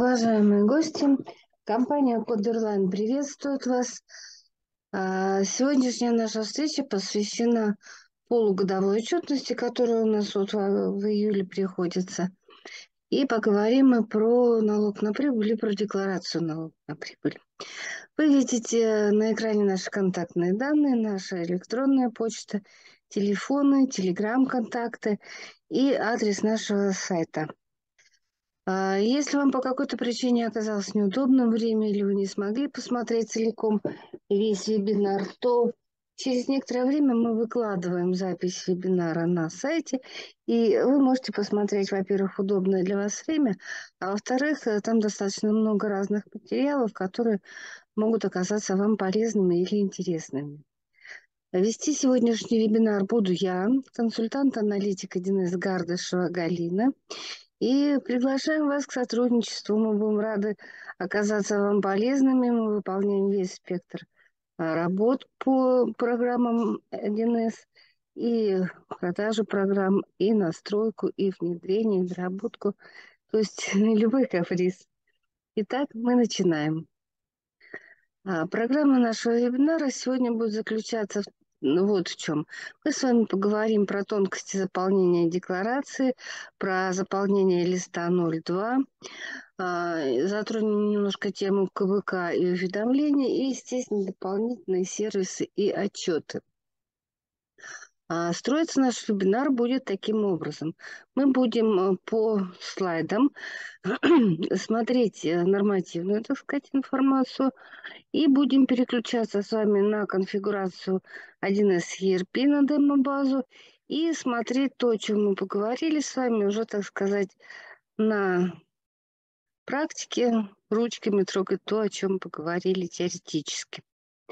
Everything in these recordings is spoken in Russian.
Уважаемые гости, компания Кодерлайн приветствует вас. Сегодняшняя наша встреча посвящена полугодовой отчетности, которая у нас в июле приходится. И поговорим мы про налог на прибыль и про декларацию налога на прибыль. Вы видите на экране наши контактные данные, наша электронная почта, телефоны, телеграм-контакты и адрес нашего сайта. Если вам по какой-то причине оказалось неудобным время или вы не смогли посмотреть целиком весь вебинар, то через некоторое время мы выкладываем запись вебинара на сайте, и вы можете посмотреть, во-первых, удобное для вас время, а во-вторых, там достаточно много разных материалов, которые могут оказаться вам полезными или интересными. Вести сегодняшний вебинар буду я, консультант-аналитик 1С Гардышева Галина. И приглашаем вас к сотрудничеству. Мы будем рады оказаться вам полезными. Мы выполняем весь спектр работ по программам 1С, и продажу программ, и настройку, и внедрение, и доработку. То есть любой каприз. Итак, мы начинаем. Программа нашего вебинара сегодня будет заключаться вот в чем. Мы с вами поговорим про тонкости заполнения декларации, про заполнение листа 02, затронем немножко тему КВК и уведомления, и, естественно, дополнительные сервисы и отчеты. Строиться наш вебинар будет таким образом. Мы будем по слайдам смотреть нормативную, так сказать, информацию, и будем переключаться с вами на конфигурацию 1С ERP на демо-базу и смотреть то, о чем мы поговорили с вами, уже, так сказать, на практике, ручками трогать то, о чем поговорили теоретически.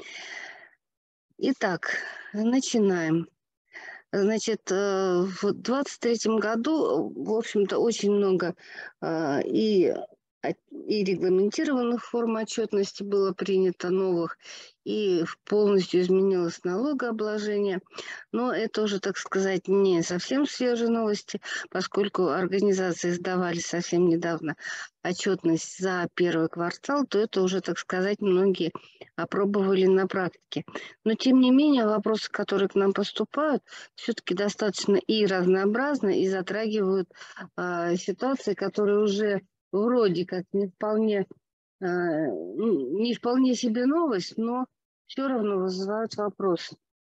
Итак, начинаем. Значит, в 2023 году, в общем-то, очень много и регламентированных форм отчетности было принято новых, и полностью изменилось налогообложение. Но это уже, так сказать, не совсем свежие новости, поскольку организации сдавали совсем недавно отчетность за первый квартал, то это уже, так сказать, многие опробовали на практике. Но, тем не менее, вопросы, которые к нам поступают, все-таки достаточно и разнообразны, и затрагивают ситуации, которые уже вроде как не вполне себе новость, но все равно вызывают вопросы.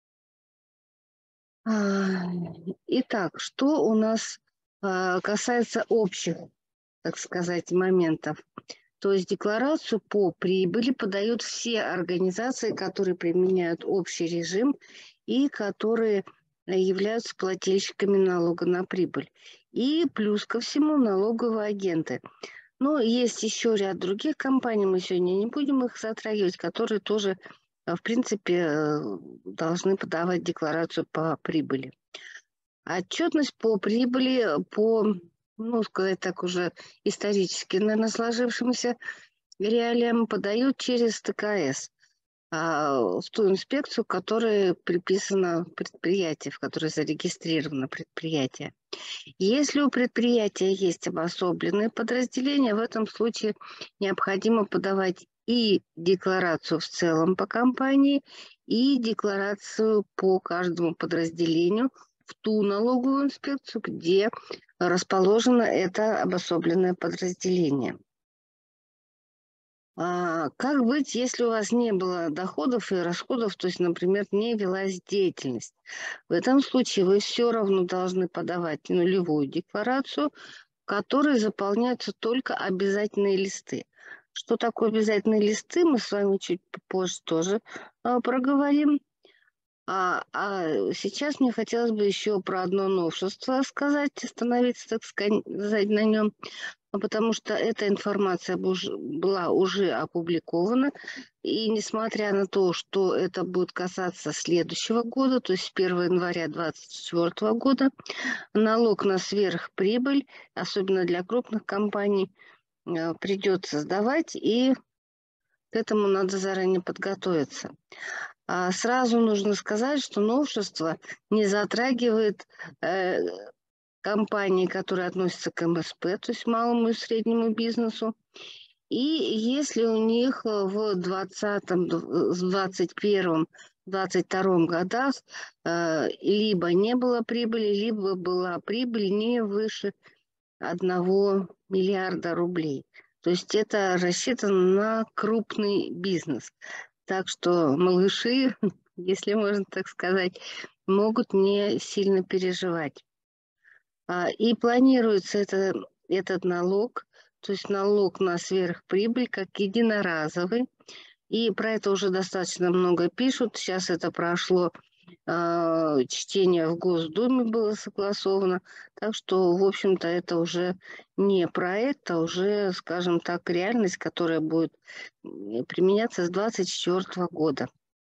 Итак, что у нас касается общих, так сказать, моментов. То есть декларацию по прибыли подают все организации, которые применяют общий режим и которые являются плательщиками налога на прибыль. И плюс ко всему налоговые агенты. Но есть еще ряд других компаний, мы сегодня не будем их затрагивать, которые тоже, в принципе, должны подавать декларацию по прибыли. Отчетность по прибыли, по, ну, сказать так, уже исторически, наверное, сложившимся реалиям подают через ТКС в ту инспекцию, которая приписана предприятию, в которой зарегистрировано предприятие. Если у предприятия есть обособленные подразделения, в этом случае необходимо подавать и декларацию в целом по компании, и декларацию по каждому подразделению в ту налоговую инспекцию, где расположено это обособленное подразделение. Как быть, если у вас не было доходов и расходов, то есть, например, не велась деятельность? В этом случае вы все равно должны подавать нулевую декларацию, в которой заполняются только обязательные листы. Что такое обязательные листы, мы с вами чуть позже тоже проговорим. Сейчас мне хотелось бы еще про одно новшество сказать, остановиться, так сказать, на нем, потому что эта информация была уже опубликована, и несмотря на то, что это будет касаться следующего года, то есть с 1 января 2024 года, налог на сверхприбыль, особенно для крупных компаний, придется сдавать, и к этому надо заранее подготовиться. Сразу нужно сказать, что новшество не затрагивает компании, которые относятся к МСП, то есть малому и среднему бизнесу. И если у них в 2021, 2022 годах либо не было прибыли, либо была прибыль не выше 1 миллиарда рублей. То есть это рассчитано на крупный бизнес. Так что малыши, если можно так сказать, могут не сильно переживать. И планируется этот налог, то есть налог на сверхприбыль, как единоразовый. И про это уже достаточно много пишут. Сейчас это прошло, чтение в Госдуме было согласовано. Так что, в общем-то, это уже не проект, а уже, скажем так, реальность, которая будет применяться с 2024 года.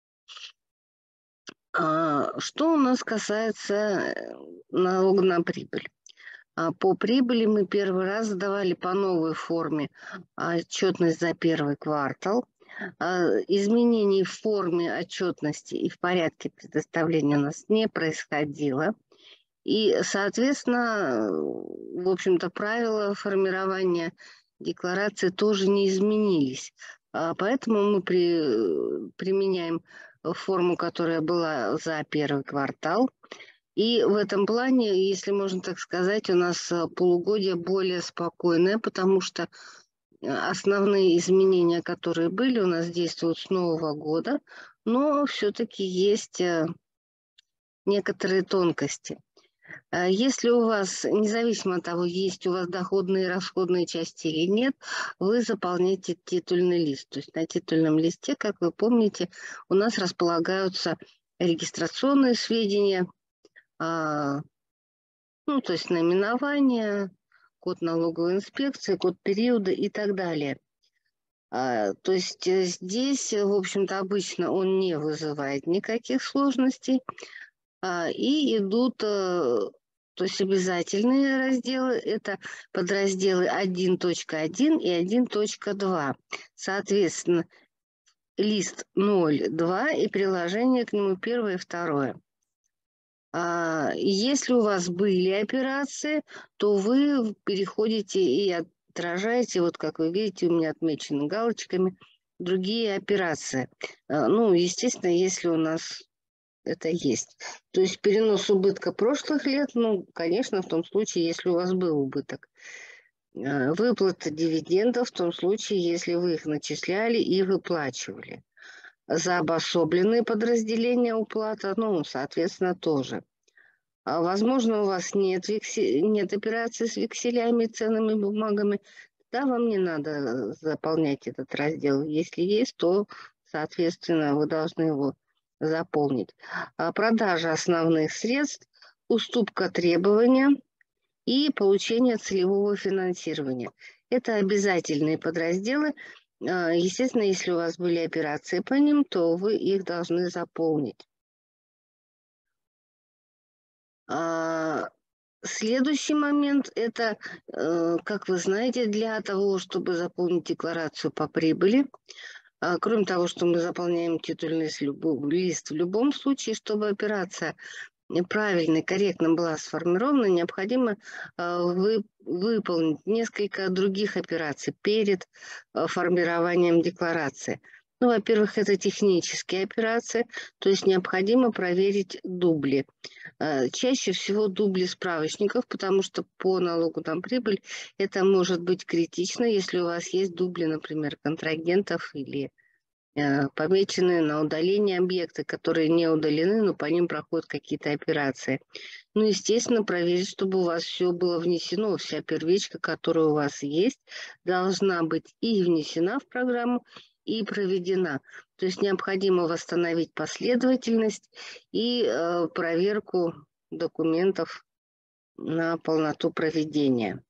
Что у нас касается налога на прибыль? По прибыли мы первый раз сдавали по новой форме отчетность за первый квартал. Изменений в форме отчетности и в порядке предоставления у нас не происходило. И, соответственно, в общем-то, правила формирования декларации тоже не изменились. Поэтому мы применяем форму, которая была за первый квартал. И в этом плане, если можно так сказать, у нас полугодие более спокойное, потому что основные изменения, которые были, у нас действуют с Нового года, но все-таки есть некоторые тонкости. Если у вас, независимо от того, есть у вас доходные и расходные части или нет, вы заполняете титульный лист. То есть на титульном листе, как вы помните, у нас располагаются регистрационные сведения, то есть наименование, код налоговой инспекции, код периода и так далее. То есть здесь, в общем-то, обычно он не вызывает никаких сложностей. И идут, то есть обязательные разделы, это подразделы 1.1 и 1.2. Соответственно, лист 0.2 и приложение к нему 1 и 2. Если у вас были операции, то вы переходите и отражаете, вот как вы видите, у меня отмечены галочками, другие операции. Естественно, если у нас это есть. То есть перенос убытка прошлых лет, конечно, в том случае, если у вас был убыток. Выплата дивидендов в том случае, если вы их начисляли и выплачивали. За обособленные подразделения уплата, соответственно, тоже. Возможно, у вас нет операций с векселями, ценными бумагами. Да, вам не надо заполнять этот раздел. Если есть, то, соответственно, вы должны его заполнить. Продажа основных средств, уступка требования и получение целевого финансирования. Это обязательные подразделы. Естественно, если у вас были операции по ним, то вы их должны заполнить. Следующий момент – это, как вы знаете, для того, чтобы заполнить декларацию по прибыли, кроме того, что мы заполняем титульный лист в любом случае, чтобы операция правильно и корректно была сформирована, необходимо выполнить несколько других операций перед формированием декларации. Во-первых, это технические операции, то есть необходимо проверить дубли. Чаще всего дубли справочников, потому что по налогу на прибыль это может быть критично, если у вас есть дубли, например, контрагентов или помечены на удаление объекты, которые не удалены, но по ним проходят какие-то операции. Естественно, проверить, чтобы у вас все было внесено, вся первичка, которая у вас есть, должна быть и внесена в программу, и проведена. То есть необходимо восстановить последовательность и проверку документов на полноту проведения.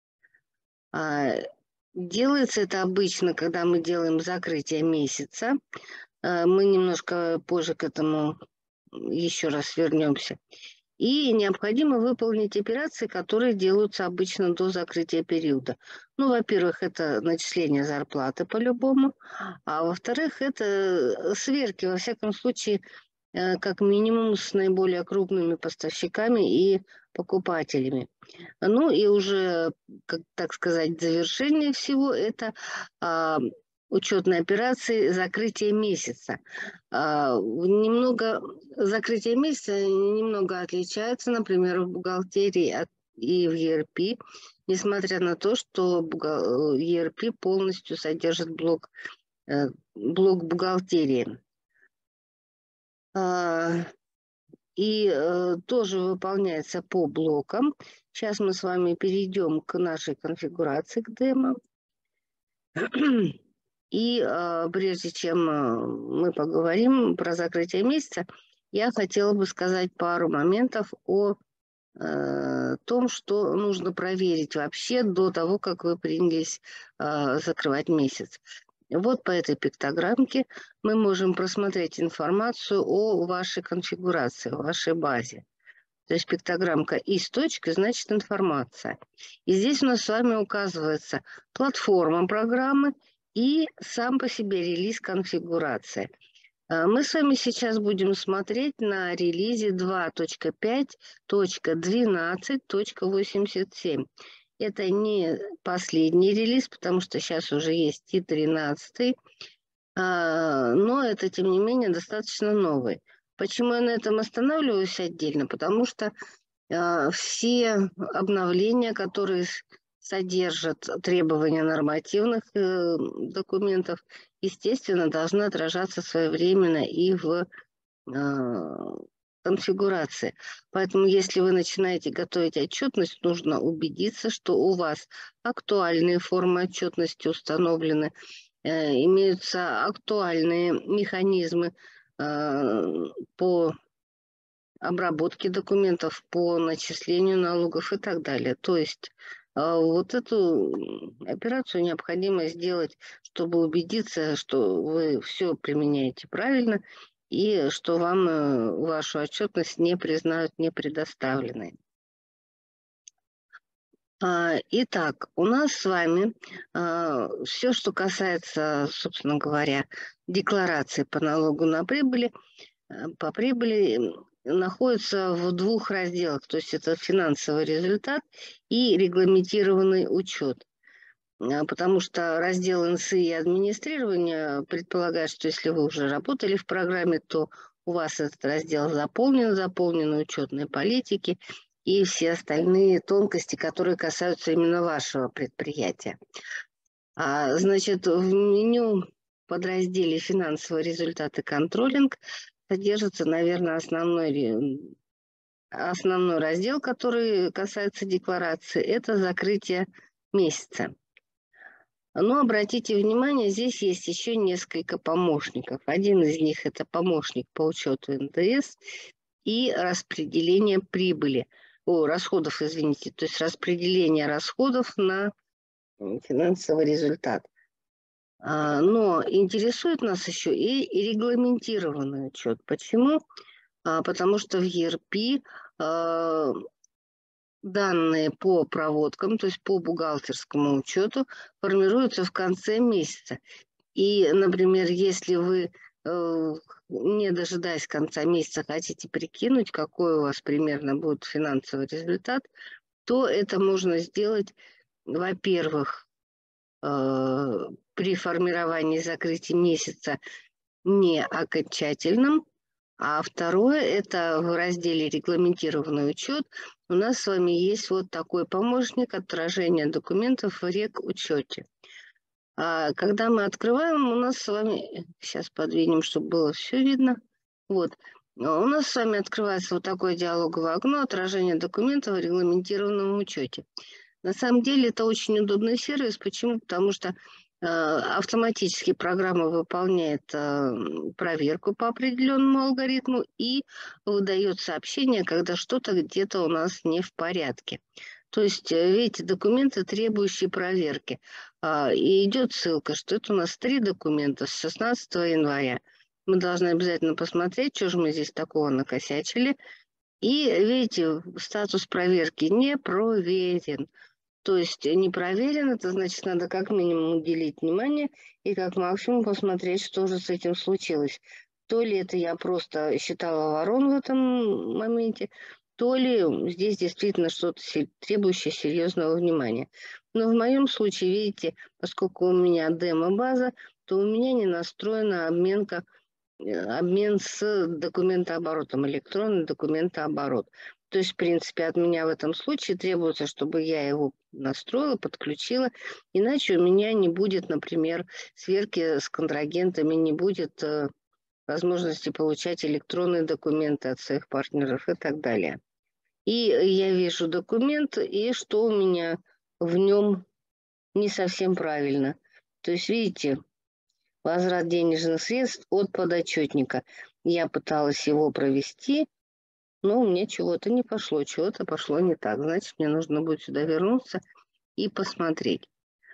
Делается это обычно, когда мы делаем закрытие месяца. Мы немножко позже к этому еще раз вернемся. И необходимо выполнить операции, которые делаются обычно до закрытия периода. Во-первых, это начисление зарплаты по-любому, а во-вторых, это сверки. Во всяком случае, как минимум с наиболее крупными поставщиками и покупателями. Ну и уже, как, так сказать, завершение всего – это учетные операции закрытия месяца. Немного закрытие месяца немного отличается, например, в бухгалтерии и в ERP, несмотря на то, что ERP полностью содержит блок бухгалтерии. И тоже выполняется по блокам. Сейчас мы с вами перейдем к нашей конфигурации, к демо. И прежде чем мы поговорим про закрытие месяца, я хотела бы сказать пару моментов о том, что нужно проверить вообще до того, как вы принялись закрывать месяц. Вот по этой пиктограммке мы можем просмотреть информацию о вашей конфигурации, о вашей базе. То есть пиктограммка и с точкой значит информация. И здесь у нас с вами указывается платформа программы и сам по себе релиз конфигурации. Мы с вами сейчас будем смотреть на релизе 2.5.12.87. Это не последний релиз, потому что сейчас уже есть и 13, но это, тем не менее, достаточно новый. Почему я на этом останавливаюсь отдельно? Потому что все обновления, которые содержат требования нормативных документов, естественно, должны отражаться своевременно и в конфигурации. Поэтому, если вы начинаете готовить отчетность, нужно убедиться, что у вас актуальные формы отчетности установлены, имеются актуальные механизмы по обработке документов, по начислению налогов и так далее. То есть вот эту операцию необходимо сделать, чтобы убедиться, что вы все применяете правильно и что вам вашу отчетность не признают непредоставленной. Итак, у нас с вами все, что касается, собственно говоря, декларации по налогу на прибыли, по прибыли находится в двух разделах. То есть это финансовый результат и регламентированный учет. Потому что раздел НСИ и администрирования предполагает, что если вы уже работали в программе, то у вас этот раздел заполнены учетные политики и все остальные тонкости, которые касаются именно вашего предприятия. Значит, в меню подразделе «Финансовые результаты контролинг» содержится, наверное, основной раздел, который касается декларации, это закрытие месяца. Но обратите внимание, здесь есть еще несколько помощников. Один из них – это помощник по учету НДС и распределение прибыли, расходов, извините, то есть распределение расходов на финансовый результат. Но интересует нас еще и регламентированный учет. Почему? Потому что в ERP данные по проводкам, то есть по бухгалтерскому учету, формируются в конце месяца. И, например, если вы, не дожидаясь конца месяца, хотите прикинуть, какой у вас примерно будет финансовый результат, то это можно сделать, во-первых, при формировании закрытия месяца не окончательном, а второе, это в разделе «Регламентированный учет» у нас с вами есть вот такой помощник отражения документов в регучете. Когда мы открываем, у нас с вами, сейчас подвинем, чтобы было все видно, вот, у нас с вами открывается вот такое диалоговое окно отражения документов в регламентированном учете. На самом деле это очень удобный сервис. Почему? Потому что автоматически программа выполняет проверку по определенному алгоритму и выдает сообщение, когда что-то где-то у нас не в порядке. То есть, видите, документы, требующие проверки. И идет ссылка, что это у нас 3 документа с 16 января. Мы должны обязательно посмотреть, что же мы здесь такого накосячили. И, видите, статус проверки не проверен. То есть не проверен, это значит, надо как минимум уделить внимание и как максимум посмотреть, что же с этим случилось. То ли это я просто считала ворон в этом моменте, то ли здесь действительно что-то требующее серьезного внимания. Но в моем случае, видите, поскольку у меня демо-база, то у меня не настроена обмен с документооборотом, электронный документооборот. То есть, в принципе, от меня в этом случае требуется, чтобы я его настроила, подключила, иначе у меня не будет, например, сверки с контрагентами, не будет возможности получать электронные документы от своих партнеров и так далее. И я вижу документ, и что у меня в нем не совсем правильно. То есть, видите, возврат денежных средств от подотчетника. Я пыталась его провести, но у меня чего-то не пошло, чего-то пошло не так. Значит, мне нужно будет сюда вернуться и посмотреть.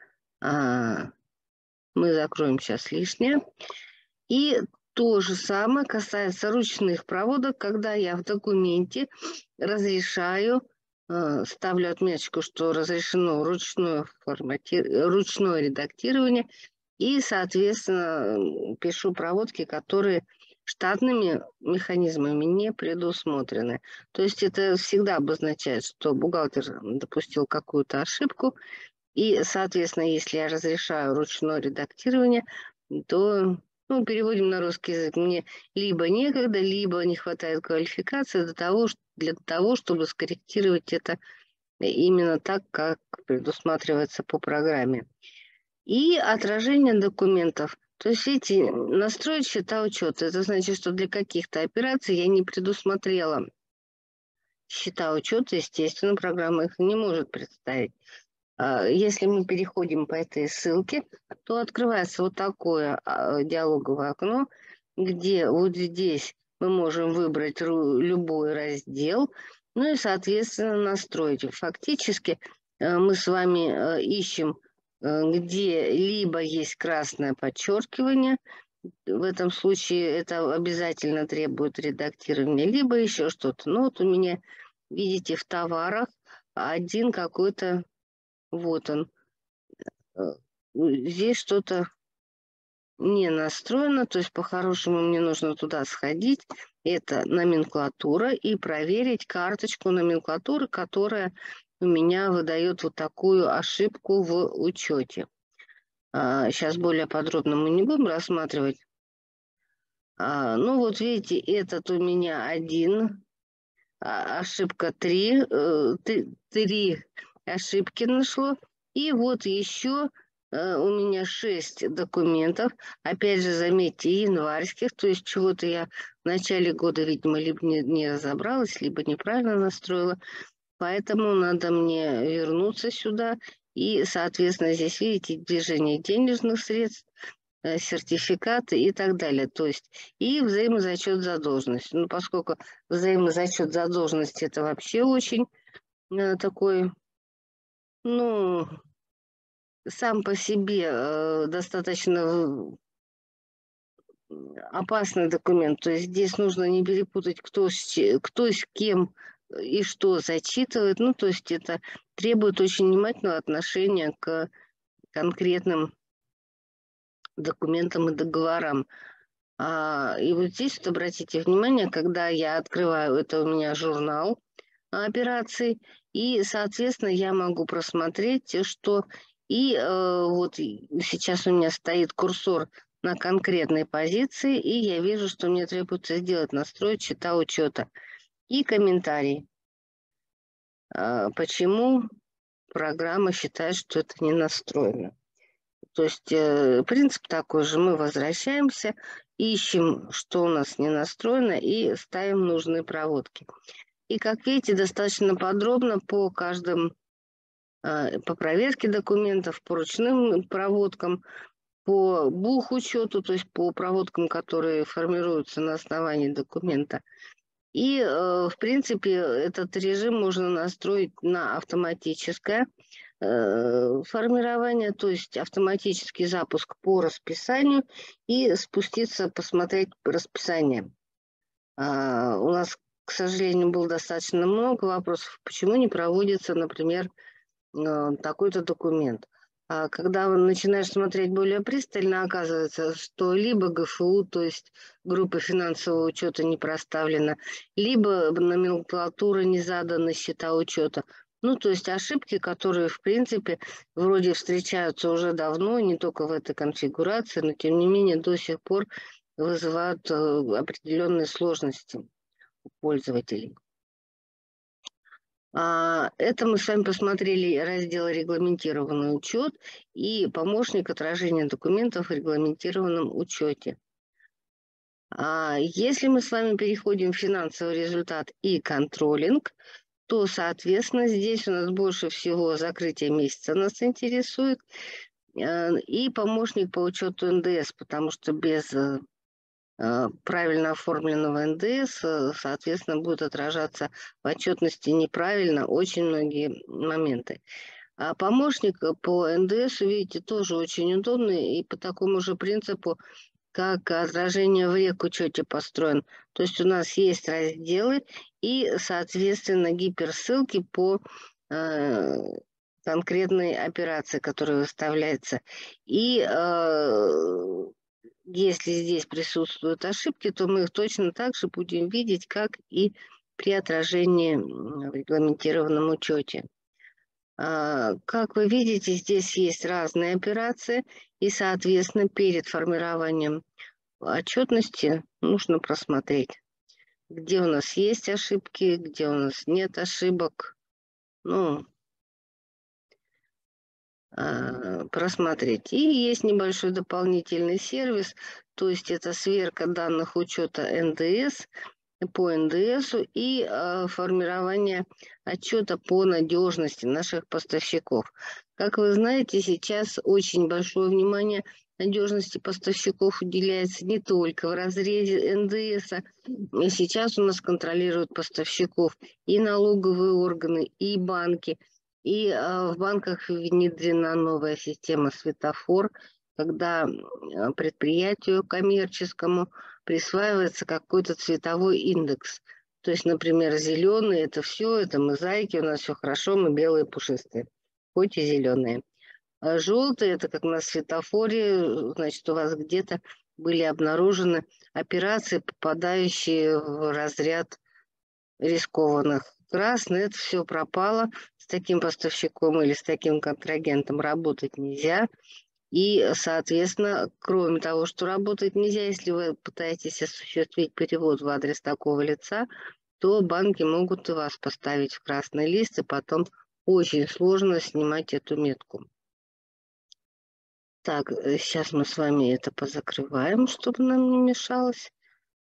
Мы закроем сейчас лишнее. И то же самое касается ручных проводок, когда я в документе разрешаю, ставлю отметочку, что разрешено ручное редактирование, и, соответственно, пишу проводки, которые штатными механизмами не предусмотрены. То есть это всегда обозначает, что бухгалтер допустил какую-то ошибку, и, соответственно, если я разрешаю ручное редактирование, то, ну, переводим на русский язык, мне либо некогда, либо не хватает квалификации для того, чтобы скорректировать это именно так, как предусматривается по программе. И отражение документов. То есть, видите, настроить счета учета. Это значит, что для каких-то операций я не предусмотрела счета учета. Естественно, программа их не может представить. Если мы переходим по этой ссылке, то открывается вот такое диалоговое окно, где вот здесь мы можем выбрать любой раздел, ну и, соответственно, настроить. Фактически мы с вами ищем, где либо есть красное подчеркивание, в этом случае это обязательно требует редактирования, либо еще что-то. Ну вот у меня, видите, в товарах один какой-то, вот он. Здесь что-то не настроено, то есть по-хорошему мне нужно туда сходить, это номенклатура, и проверить карточку номенклатуры, которая у меня выдает вот такую ошибку в учете. Сейчас более подробно мы не будем рассматривать. Ну вот видите, этот у меня один, ошибка 3, 3 ошибки нашло. И вот еще у меня 6 документов. Опять же, заметьте, январских. То есть чего-то я в начале года, видимо, либо не разобралась, либо неправильно настроила. Поэтому надо мне вернуться сюда. И, соответственно, здесь, видите, движение денежных средств, сертификаты и так далее. То есть и взаимозачет задолженности. Ну, поскольку взаимозачет задолженности это вообще очень такой, ну, сам по себе достаточно опасный документ. То есть здесь нужно не перепутать, кто с кем и что зачитывает. Ну, то есть это требует очень внимательного отношения к конкретным документам и договорам. И вот здесь вот обратите внимание, когда я открываю, это у меня журнал операций, и, соответственно, я могу просмотреть, что вот сейчас у меня стоит курсор на конкретной позиции, и я вижу, что мне требуется сделать, настроить счета учета и комментарий. Почему программа считает, что это не настроено. То есть принцип такой же. Мы возвращаемся, ищем, что у нас не настроено, и ставим нужные проводки. И, как видите, достаточно подробно по проверке документов, по ручным проводкам, по бухучету, то есть по проводкам, которые формируются на основании документа. И, в принципе, этот режим можно настроить на автоматическое формирование, то есть автоматический запуск по расписанию и спуститься, посмотреть расписание. У нас, к сожалению, было достаточно много вопросов, почему не проводится, например, такой-то документ. А когда начинаешь смотреть более пристально, оказывается, что либо ГФУ, то есть группа финансового учета не проставлена, либо номенклатура не задана, счета учета. Ну, то есть ошибки, которые, в принципе, вроде встречаются уже давно, не только в этой конфигурации, но тем не менее до сих пор вызывают определенные сложности у пользователей. Это мы с вами посмотрели раздел «Регламентированный учет» и помощник отражения документов в регламентированном учете. Если мы с вами переходим в финансовый результат и контролинг, то, соответственно, здесь у нас больше всего закрытие месяца нас интересует и помощник по учету НДС, потому что без правильно оформленного НДС, соответственно, будет отражаться в отчетности неправильно очень многие моменты. А помощник по НДС, видите, тоже очень удобный и по такому же принципу, как отражение в рекучете построен. То есть у нас есть разделы и, соответственно, гиперссылки по конкретной операции, которая выставляется. И если здесь присутствуют ошибки, то мы их точно так же будем видеть, как и при отражении в регламентированном учете. Как вы видите, здесь есть разные операции, и, соответственно, перед формированием отчетности нужно просмотреть, где у нас есть ошибки, где у нас нет ошибок. Ну, просмотреть. И есть небольшой дополнительный сервис, то есть это сверка данных учета НДС по НДСу и формирование отчета по надежности наших поставщиков. Как вы знаете, сейчас очень большое внимание надежности поставщиков уделяется не только в разрезе НДСа. Сейчас у нас контролируют поставщиков и налоговые органы, и банки. И в банках внедрена новая система светофор, когда предприятию коммерческому присваивается какой-то цветовой индекс. То есть, например, зеленый – это все, это мы зайки, у нас все хорошо, мы белые пушистые, хоть и зеленые. А желтый – это как на светофоре, значит, у вас где-то были обнаружены операции, попадающие в разряд рискованных. Красный – это все пропало, с таким поставщиком или с таким контрагентом работать нельзя. И, соответственно, кроме того, что работать нельзя, если вы пытаетесь осуществить перевод в адрес такого лица, то банки могут и вас поставить в красный лист, и потом очень сложно снимать эту метку. Так, сейчас мы с вами это позакрываем, чтобы нам не мешалось.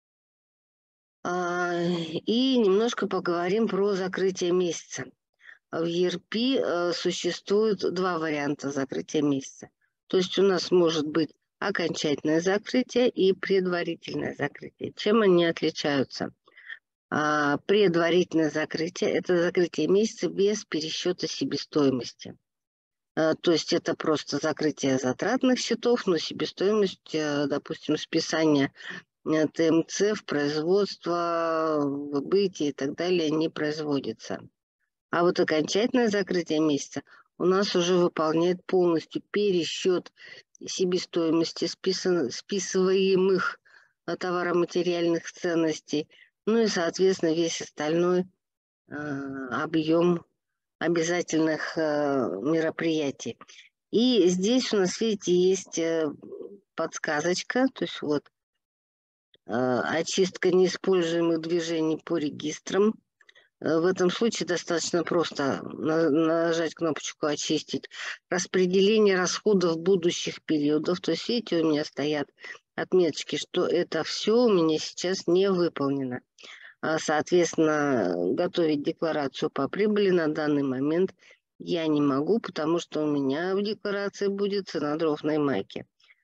И немножко поговорим про закрытие месяца. В ERP существует два варианта закрытия месяца. То есть у нас может быть окончательное закрытие и предварительное закрытие. Чем они отличаются? Предварительное закрытие – это закрытие месяца без пересчета себестоимости. То есть это просто закрытие затратных счетов, но себестоимость, допустим, списание ТМЦ в производство, в бытие и так далее не производится. А вот окончательное закрытие месяца у нас уже выполняет полностью пересчет себестоимости списываемых товароматериальных ценностей, ну и, соответственно, весь остальной объем обязательных мероприятий. И здесь у нас, видите, есть подсказочка, то есть вот очистка неиспользуемых движений по регистрам. В этом случае достаточно просто нажать кнопочку «Очистить». Распределение расходов будущих периодов. То есть, видите, у меня стоят отметочки, что это все у меня сейчас не выполнено. Соответственно, готовить декларацию по прибыли на данный момент я не могу, потому что у меня в декларации будет цена дров на Ямайке.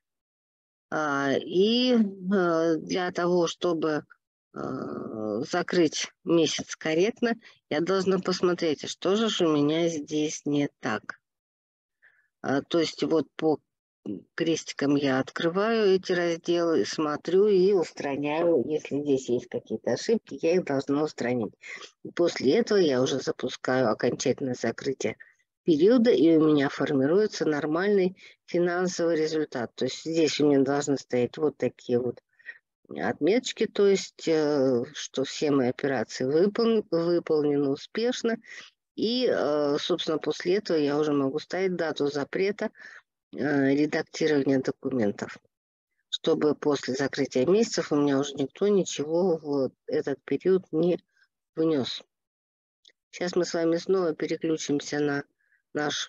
И для того, чтобы закрыть месяц корректно, я должна посмотреть, что же у меня здесь не так. То есть вот по крестикам я открываю эти разделы, смотрю и устраняю. Если здесь есть какие-то ошибки, я их должна устранить. И после этого я уже запускаю окончательное закрытие периода, и у меня формируется нормальный финансовый результат. То есть здесь у меня должны стоять вот такие вот отметочки, то есть, что все мои операции выполнены успешно. И, собственно, после этого я уже могу ставить дату запрета редактирования документов, чтобы после закрытия месяцев у меня уже никто ничего в этот период не внес. Сейчас мы с вами снова переключимся на наш,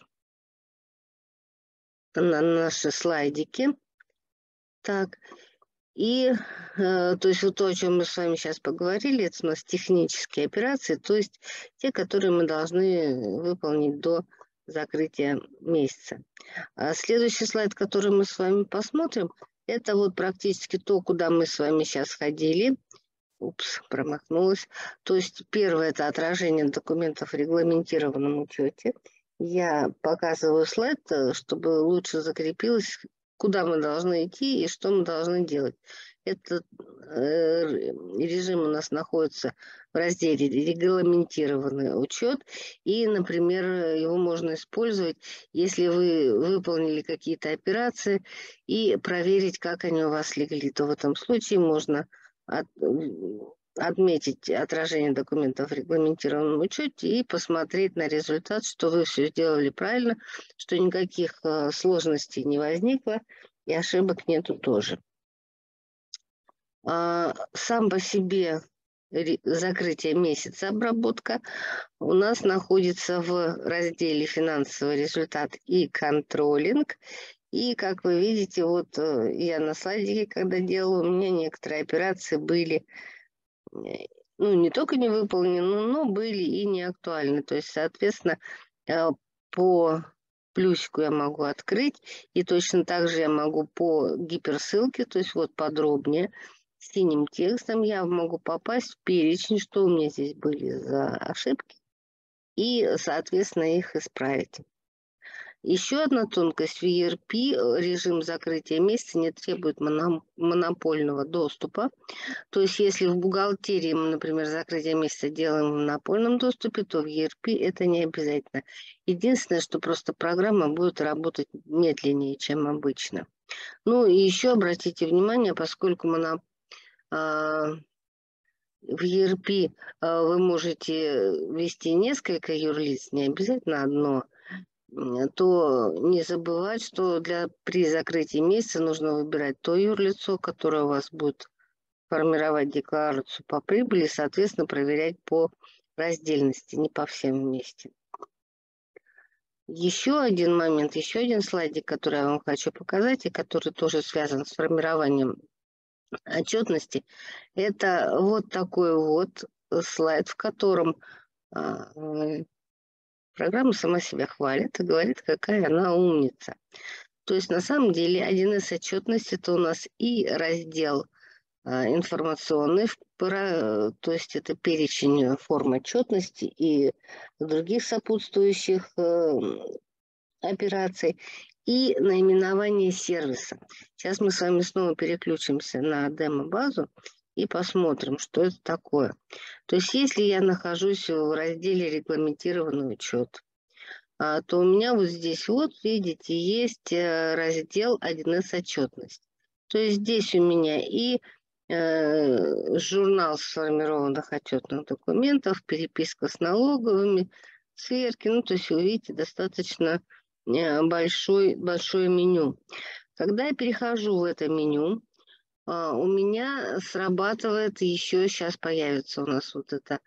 на наши слайдики. Так, и, то есть вот то, о чем мы с вами сейчас поговорили, это у нас технические операции, то есть те, которые мы должны выполнить до закрытия месяца. А следующий слайд, который мы с вами посмотрим, это вот практически то, куда мы с вами сейчас ходили. Упс, промахнулась. То есть первое – это отражение документов в регламентированном учете. Я показываю слайд, чтобы лучше закрепилось, куда мы должны идти и что мы должны делать. Этот режим у нас находится в разделе «Регламентированный учет». И, например, его можно использовать, если вы выполнили какие-то операции и проверить, как они у вас легли. То в этом случае можно отметить отражение документов в регламентированном учете и посмотреть на результат, что вы все сделали правильно, что никаких сложностей не возникло и ошибок нету тоже. Сам по себе закрытие месяца обработка у нас находится в разделе «Финансовый результат и контролинг». И, как вы видите, вот я на слайдике, когда делала, у меня некоторые операции были, ну, не только не выполнены, но были и не актуальны. То есть, соответственно, по плюсику я могу открыть, и точно так же я могу по гиперссылке, то есть вот подробнее, синим текстом я могу попасть в перечень, что у меня здесь были за ошибки, и, соответственно, их исправить. Еще одна тонкость: в ERP режим закрытия месяца не требует монопольного доступа. То есть если в бухгалтерии мы, например, закрытие месяца делаем в монопольном доступе, то в ERP это не обязательно. Единственное, что просто программа будет работать медленнее, чем обычно. Ну и еще обратите внимание, поскольку в ERP вы можете ввести несколько юрлиц, не обязательно одно, то не забывать, что при закрытии месяца нужно выбирать то юрлицо, которое у вас будет формировать декларацию по прибыли, соответственно, проверять по раздельности, не по всем вместе. Еще один момент, еще один слайдик, который я вам хочу показать, и который тоже связан с формированием отчетности, это вот такой вот слайд, в котором программа сама себя хвалит и говорит, какая она умница. То есть на самом деле 1С отчетность — это у нас и раздел информационный, то есть это перечень форм отчетности и других сопутствующих операций, и наименование сервиса. Сейчас мы с вами снова переключимся на демо-базу и посмотрим, что это такое. То есть если я нахожусь в разделе «Регламентированный учет», то у меня вот здесь вот, видите, есть раздел 1С отчетность. То есть здесь у меня и журнал сформированных отчетных документов, переписка с налоговыми, сверки. Ну, то есть вы видите, достаточно большое меню. Когда я перехожу в это меню, у меня срабатывает еще, сейчас появится у нас вот это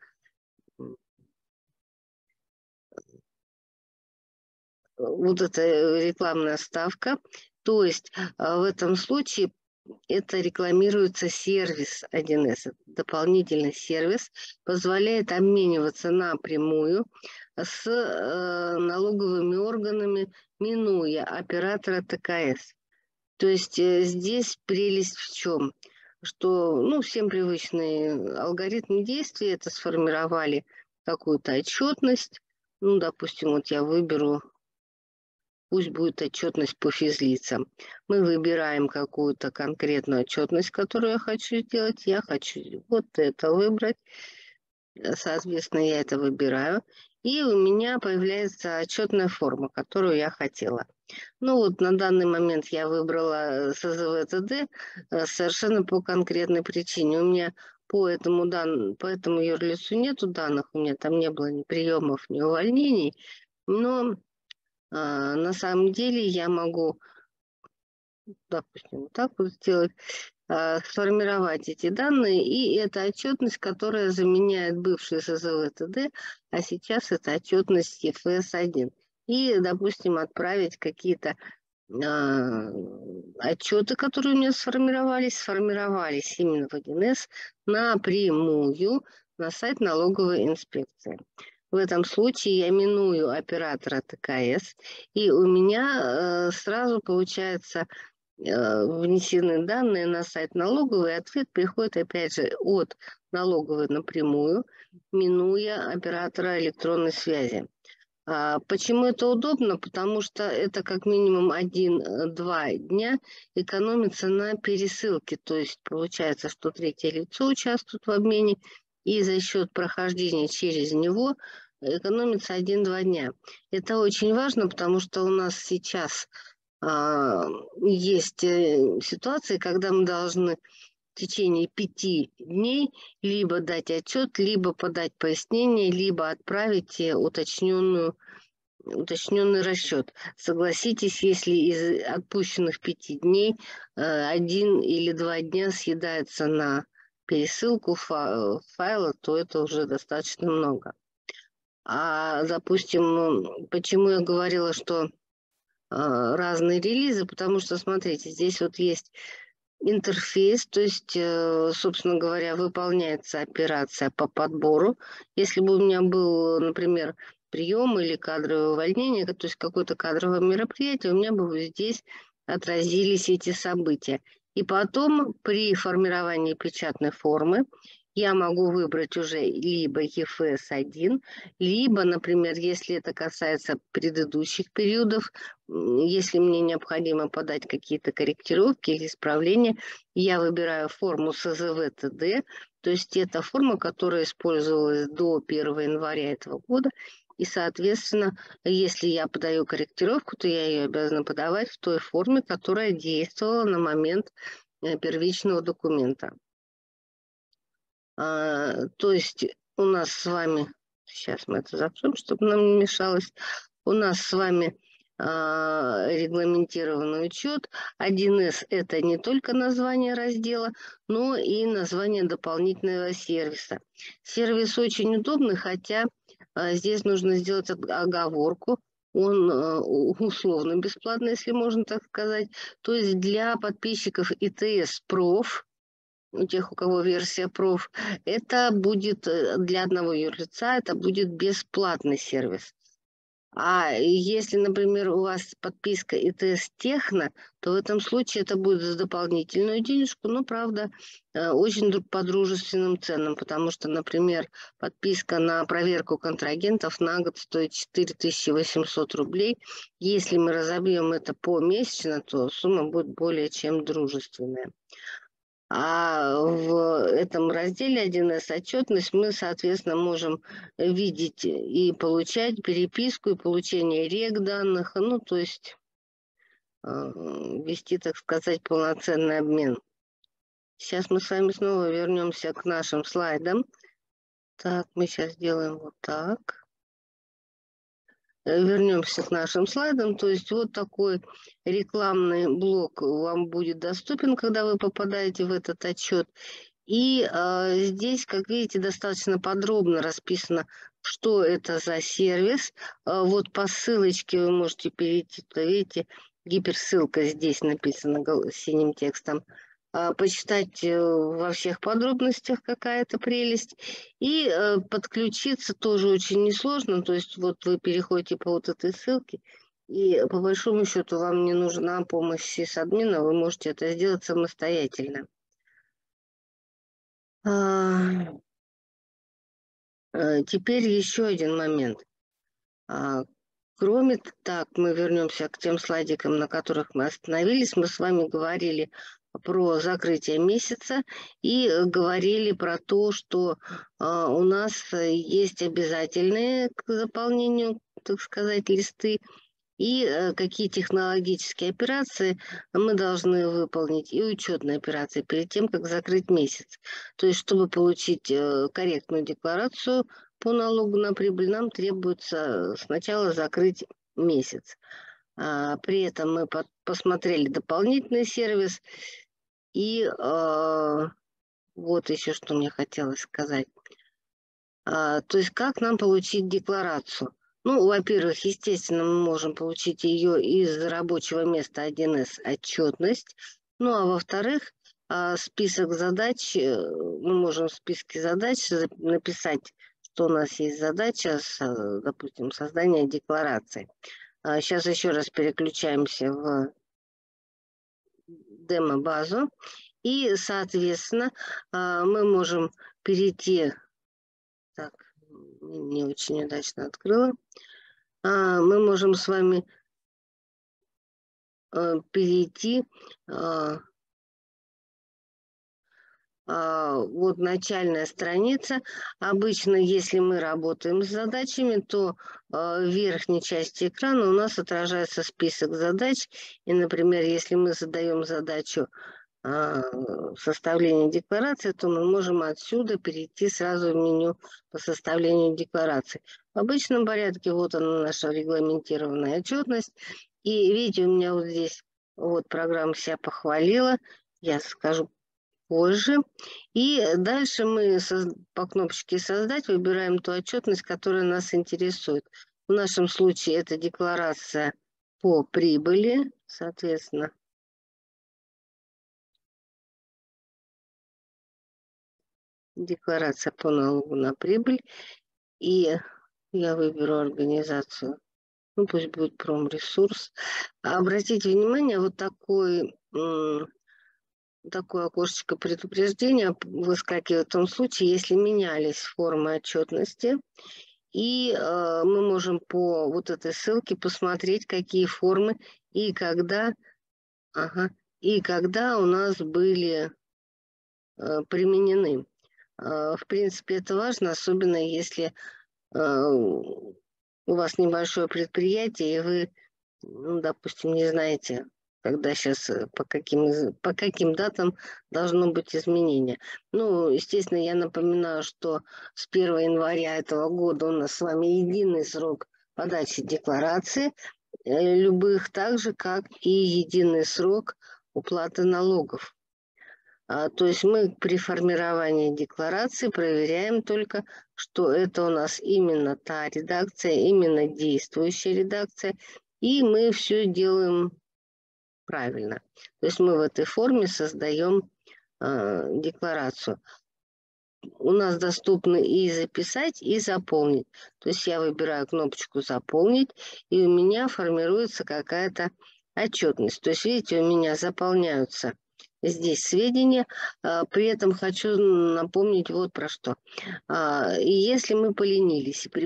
рекламная ставка. То есть в этом случае это рекламируется сервис 1С. Дополнительный сервис позволяет обмениваться напрямую с налоговыми органами, минуя оператора ТКС. То есть здесь прелесть в чем? Что, ну, всем привычный алгоритм действий, это сформировали какую-то отчетность. Ну, допустим, вот я выберу, пусть будет отчетность по физлицам. Мы выбираем какую-то конкретную отчетность, которую я хочу сделать. Я хочу вот это выбрать. Соответственно, я это выбираю, и у меня появляется отчетная форма, которую я хотела. Ну вот на данный момент я выбрала СЗВ-ТД совершенно по конкретной причине. У меня по этому юрлицу нету данных, у меня там не было ни приемов, ни увольнений, но на самом деле я могу, допустим, вот так вот сделать, сформировать эти данные, и это отчетность, которая заменяет бывший СЗВ-ТД, а сейчас это отчетность ЕФС-1. И, допустим, отправить какие-то отчеты, которые у меня сформировались именно в 1С напрямую на сайт налоговой инспекции. В этом случае я миную оператора ТКС, и у меня сразу получается внесены данные на сайт налоговой, и ответ приходит опять же от налоговой напрямую, минуя оператора электронной связи. Почему это удобно? Потому что это как минимум 1-2 дня экономится на пересылке. То есть получается, что третье лицо участвует в обмене, и за счет прохождения через него экономится 1-2 дня. Это очень важно, потому что у нас сейчас есть ситуации, когда мы должны в течение 5 дней либо дать отчет, либо подать пояснение, либо отправить уточненный расчет. Согласитесь, если из отпущенных 5 дней 1 или 2 дня съедается на пересылку файла, то это уже достаточно много. Допустим, почему я говорила, что разные релизы, потому что, смотрите, здесь вот есть интерфейс, то есть, собственно говоря, выполняется операция по подбору. Если бы у меня был, например, прием или кадровое увольнение, то есть какое-то кадровое мероприятие, у меня бы вот здесь отразились эти события. И потом при формировании печатной формы я могу выбрать уже либо ЕФС-1, либо, например, если это касается предыдущих периодов, если мне необходимо подать какие-то корректировки или исправления, я выбираю форму СЗВ-ТД, то есть это форма, которая использовалась до 1 января этого года, и, соответственно, если я подаю корректировку, то я ее обязана подавать в той форме, которая действовала на момент первичного документа. То есть у нас с вами, сейчас мы это закроем, чтобы нам не мешалось, у нас с вами регламентированный учет. 1С – это не только название раздела, но и название дополнительного сервиса. Сервис очень удобный, хотя здесь нужно сделать оговорку. Он условно бесплатный, если можно так сказать. То есть для подписчиков ИТС Проф, у тех, у кого версия проф, это будет для одного юрлица, это будет бесплатный сервис. А если, например, у вас подписка ИТС Техно, то в этом случае это будет за дополнительную денежку, но, правда, очень по дружественным ценам, потому что, например, подписка на проверку контрагентов на год стоит 4800 рублей. Если мы разобьем это помесячно, то сумма будет более чем дружественная. А в этом разделе 1С отчетность мы, соответственно, можем видеть и получать переписку, и получение регданных, ну, то есть вести, так сказать, полноценный обмен. Сейчас мы с вами снова вернемся к нашим слайдам. Так, мы сейчас сделаем вот так. Вернемся к нашим слайдам. То есть вот такой рекламный блок вам будет доступен, когда вы попадаете в этот отчет. И здесь, как видите, достаточно подробно расписано, что это за сервис. Вот по ссылочке вы можете перейти, туда, видите, гиперссылка здесь написана синим текстом. Почитать во всех подробностях, какая-то прелесть. И подключиться тоже очень несложно. То есть вот вы переходите по вот этой ссылке, и по большому счету вам не нужна помощь сисадмина, вы можете это сделать самостоятельно. Теперь еще один момент. Кроме так, мы вернемся к тем слайдикам, на которых мы остановились. Мы с вами говорили про закрытие месяца и говорили про то, что у нас есть обязательные к заполнению, так сказать, листы, и какие технологические операции мы должны выполнить, и учетные операции перед тем, как закрыть месяц. То есть, чтобы получить корректную декларацию по налогу на прибыль, нам требуется сначала закрыть месяц. При этом мы посмотрели дополнительный сервис, и вот еще что мне хотелось сказать. То есть как нам получить декларацию? Ну, во-первых, естественно, мы можем получить ее из рабочего места 1С отчетность. Ну, а во-вторых, список задач, мы можем в списке задач написать, что у нас есть задача, допустим, создание декларации. Сейчас еще раз переключаемся в демо-базу. И, соответственно, мы можем перейти... Так, не очень удачно открыла. Мы можем с вами перейти... Вот начальная страница. Обычно, если мы работаем с задачами, то в верхней части экрана у нас отражается список задач. И, например, если мы задаем задачу составления декларации, то мы можем отсюда перейти сразу в меню по составлению декларации. В обычном порядке вот она, наша регламентированная отчетность. И видите, у меня вот здесь вот программа себя похвалила. Я скажу позже. И дальше мы по кнопочке «Создать» выбираем ту отчетность, которая нас интересует. В нашем случае это декларация по прибыли, соответственно. Декларация по налогу на прибыль. И я выберу организацию. Ну, пусть будет Промресурс. Обратите внимание, вот такое окошечко предупреждения выскакивает в том случае, если менялись формы отчетности. И мы можем по вот этой ссылке посмотреть, какие формы и когда у нас были применены. В принципе, это важно, особенно если у вас небольшое предприятие, и вы, ну, допустим, не знаете, когда сейчас, по каким датам должно быть изменение. Ну, естественно, я напоминаю, что с 1 января этого года у нас с вами единый срок подачи декларации любых, так же, как и единый срок уплаты налогов. То есть мы при формировании декларации проверяем только, что это у нас именно та редакция, именно действующая редакция, и мы все делаем правильно. То есть мы в этой форме создаем декларацию. У нас доступны и записать, и заполнить. То есть я выбираю кнопочку «Заполнить», и у меня формируется какая-то отчетность. То есть, видите, у меня заполняются здесь сведения. При этом хочу напомнить вот про что. Если мы поленились при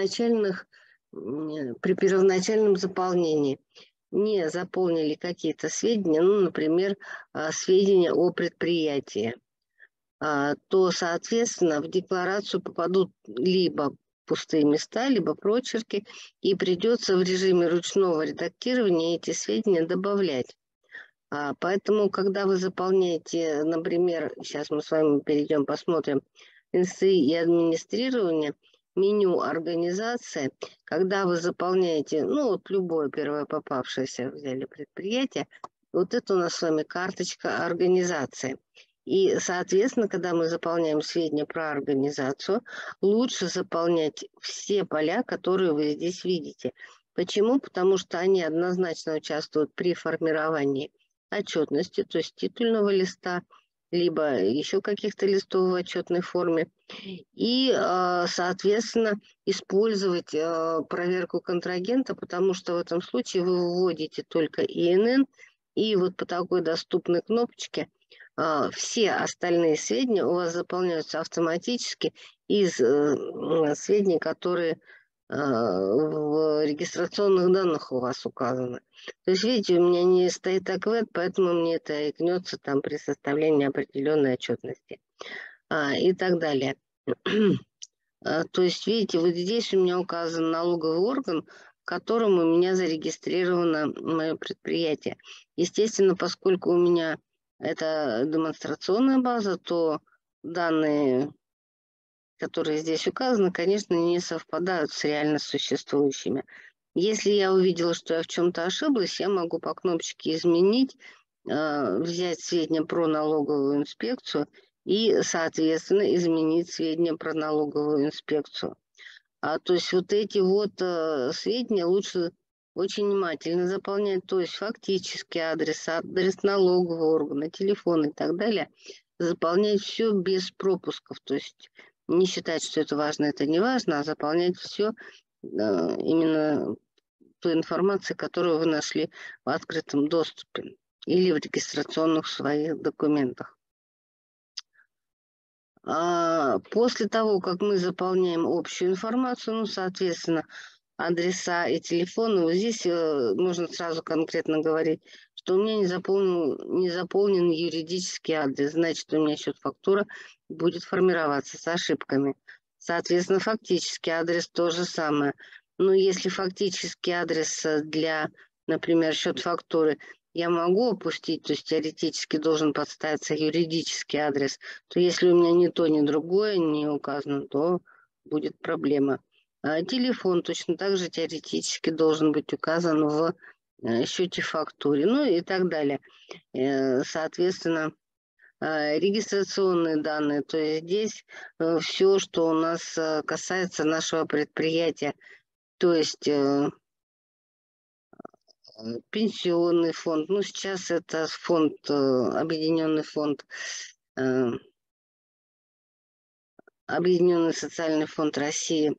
первоначальном заполнении не заполнили какие-то сведения, ну, например, сведения о предприятии, то, соответственно, в декларацию попадут либо пустые места, либо прочерки, и придется в режиме ручного редактирования эти сведения добавлять. Поэтому, когда вы заполняете, например, сейчас мы с вами перейдем, посмотрим, НСИ и администрирование, меню организации, когда вы заполняете, ну, вот любое первое попавшееся взяли предприятие, вот это у нас с вами карточка организации. И, соответственно, когда мы заполняем сведения про организацию, лучше заполнять все поля, которые вы здесь видите. Почему? Потому что они однозначно участвуют при формировании отчетности, то есть титульного листа, либо еще каких-то листов в отчетной форме. И, соответственно, использовать проверку контрагента, потому что в этом случае вы вводите только ИНН, и вот по такой доступной кнопочке все остальные сведения у вас заполняются автоматически из сведений, которые в регистрационных данных у вас указаны. То есть, видите, у меня не стоит АКВЭД, поэтому мне это икнется там при составлении определенной отчетности и так далее. То есть, видите, вот здесь у меня указан налоговый орган, в котором у меня зарегистрировано мое предприятие. Естественно, поскольку у меня это демонстрационная база, то данные, которые здесь указаны, конечно, не совпадают с реально существующими. Если я увидела, что я в чем-то ошиблась, я могу по кнопочке «Изменить», взять сведения про налоговую инспекцию и, соответственно, изменить сведения про налоговую инспекцию. То есть вот эти вот сведения лучше очень внимательно заполнять, то есть фактически адрес налогового органа, телефон и так далее, заполнять все без пропусков, то есть не считать, что это важно, это не важно, а заполнять все именно той информацией, которую вы нашли в открытом доступе или в регистрационных своих документах. После того, как мы заполняем общую информацию, ну, соответственно, адреса и телефоны, вот здесь можно сразу конкретно говорить, что у меня не заполнен юридический адрес, значит, у меня счет-фактура будет формироваться с ошибками. Соответственно, фактический адрес то же самое. Но если фактический адрес для, например, счет-фактуры я могу опустить, то есть теоретически должен подставиться юридический адрес, то если у меня ни то, ни другое не указано, то будет проблема. Телефон точно так же теоретически должен быть указан в счете-фактуре, ну и так далее. Соответственно, регистрационные данные, то есть здесь все, что у нас касается нашего предприятия, то есть пенсионный фонд, ну сейчас это фонд, объединенный фонд, Объединенный социальный фонд России,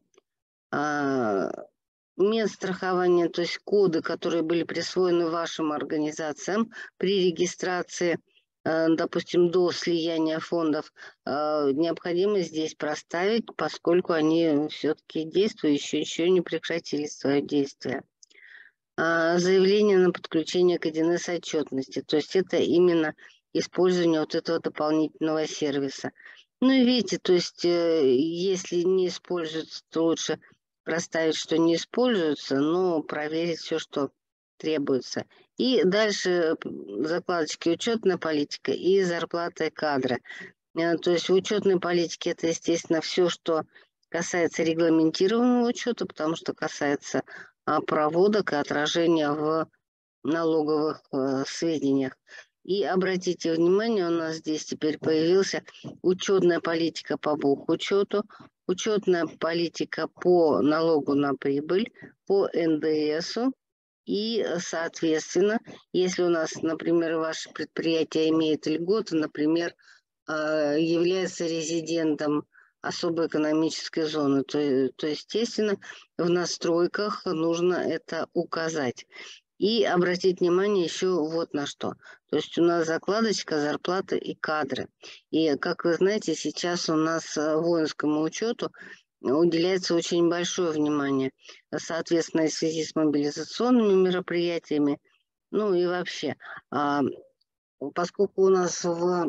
медстрахование, то есть коды, которые были присвоены вашим организациям при регистрации, допустим, до слияния фондов, необходимо здесь проставить, поскольку они все-таки действующие, еще не прекратили свое действие. Заявление на подключение к ЕДНС отчетности, то есть это именно использование вот этого дополнительного сервиса. Ну и видите, то есть если не используется, то лучше проставить, что не используется, но проверить все, что требуется. И дальше закладочки учетная политика и зарплата и кадры. То есть в учетной политике это, естественно, все, что касается регламентированного учета, потому что касается проводок и отражения в налоговых сведениях. И обратите внимание, у нас здесь теперь появился учетная политика по бухучету, учетная политика по налогу на прибыль, по НДСу. И, соответственно, если у нас, например, ваше предприятие имеет льготы, например, является резидентом особой экономической зоны, то, естественно, в настройках нужно это указать. И обратить внимание еще вот на что. То есть у нас закладочка, зарплата и кадры. И, как вы знаете, сейчас у нас воинскому учету уделяется очень большое внимание. Соответственно, в связи с мобилизационными мероприятиями, ну и вообще. Поскольку у нас в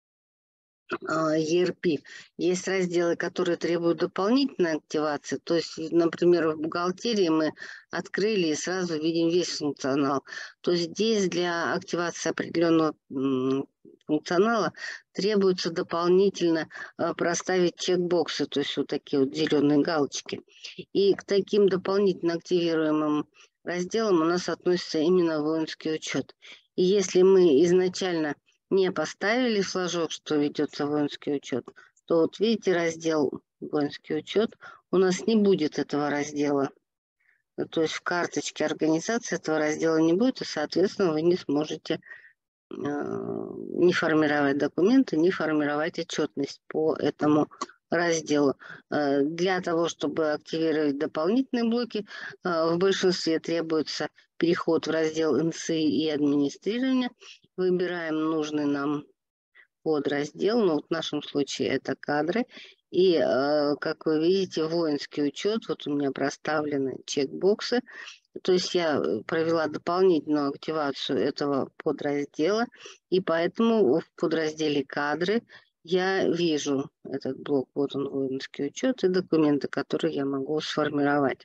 ERP. Есть разделы, которые требуют дополнительной активации. То есть, например, в бухгалтерии мы открыли и сразу видим весь функционал. То есть здесь для активации определенного функционала требуется дополнительно проставить чекбоксы, то есть вот такие вот зеленые галочки. И к таким дополнительно активируемым разделам у нас относится именно воинский учет. И если мы изначально не поставили флажок, что ведется воинский учет, то вот видите раздел воинский учет, у нас не будет этого раздела. То есть в карточке организации этого раздела не будет, и, соответственно, вы не сможете не формировать документы, не формировать отчетность по этому разделу. Для того, чтобы активировать дополнительные блоки, в большинстве требуется переход в раздел НСИ и администрирование. Выбираем нужный нам подраздел, ну, вот в нашем случае это кадры, И, как вы видите, воинский учет, вот у меня проставлены чекбоксы. То есть я провела дополнительную активацию этого подраздела, и поэтому в подразделе «Кадры» я вижу этот блок. Вот он, воинский учет и документы, которые я могу сформировать.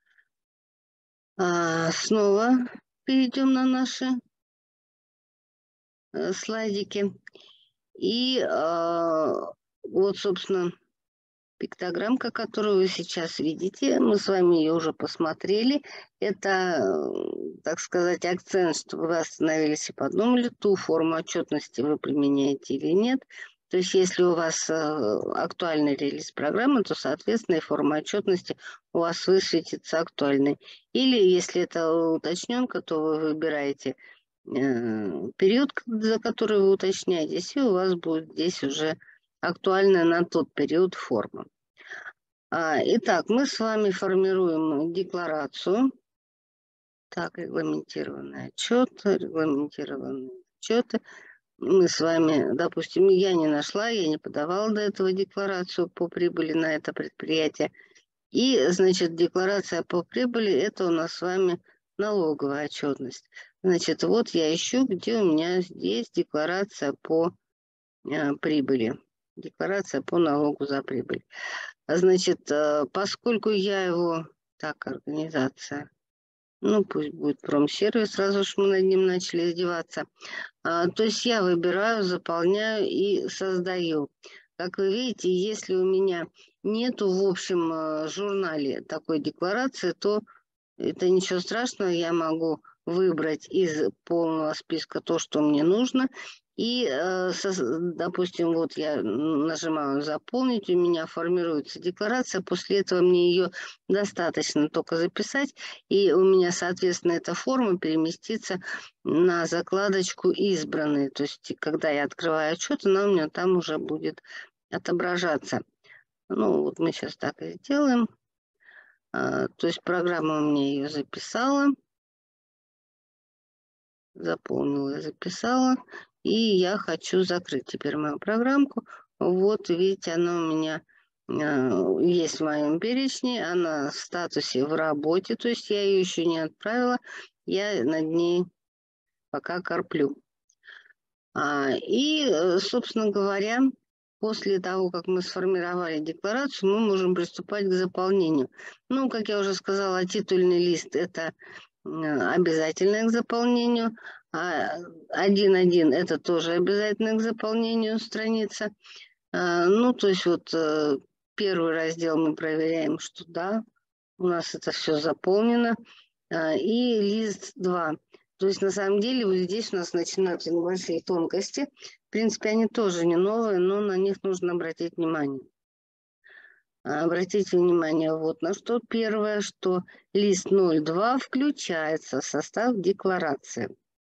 Снова перейдем на наши слайдики. И вот, собственно, пиктограммка, которую вы сейчас видите, мы с вами ее уже посмотрели. Это, так сказать, акцент, чтобы вы остановились и подумали, ту форму отчетности вы применяете или нет. То есть если у вас актуальный релиз программы, то, соответственно, и форма отчетности у вас высветится актуальной. Или если это уточненка, то вы выбираете период, за который вы уточняетесь, и у вас будет здесь уже актуальная на тот период форма. Итак, мы с вами формируем декларацию. Так, регламентированные отчеты. Мы с вами, допустим, я не нашла, я не подавала до этого декларацию по прибыли на это предприятие. И, значит, декларация по прибыли – это у нас с вами налоговая отчетность. Значит, вот я ищу, где у меня здесь декларация по прибыли. Декларация по налогу за прибыль. Значит, поскольку я его... Так, организация. Ну, пусть будет промсервис, сразу уж мы над ним начали издеваться. То есть я выбираю, заполняю и создаю. Как вы видите, если у меня нету в общем журнале такой декларации, то это ничего страшного, я могу выбрать из полного списка то, что мне нужно. И, допустим, вот я нажимаю «Заполнить», у меня формируется декларация, после этого мне ее достаточно только записать, и у меня, соответственно, эта форма переместится на закладочку «Избранные». То есть, когда я открываю отчет, она у меня там уже будет отображаться. Ну, вот мы сейчас так и сделаем. То есть программа у меня ее записала, заполнила, записала, и я хочу закрыть теперь мою программку. Вот, видите, она у меня есть в моем перечне, она в статусе в работе, то есть я ее еще не отправила, я над ней пока корплю. Собственно говоря, после того, как мы сформировали декларацию, мы можем приступать к заполнению. Ну, как я уже сказала, титульный лист – это обязательно к заполнению. 1.1 – это тоже обязательно к заполнению страница. Ну, то есть вот первый раздел мы проверяем, что да, у нас это все заполнено. И лист 2. То есть на самом деле вот здесь у нас начинаются небольшие тонкости. В принципе, они тоже не новые, но на них нужно обратить внимание. Обратите внимание вот на что. Первое, что лист 0.2 включается в состав декларации.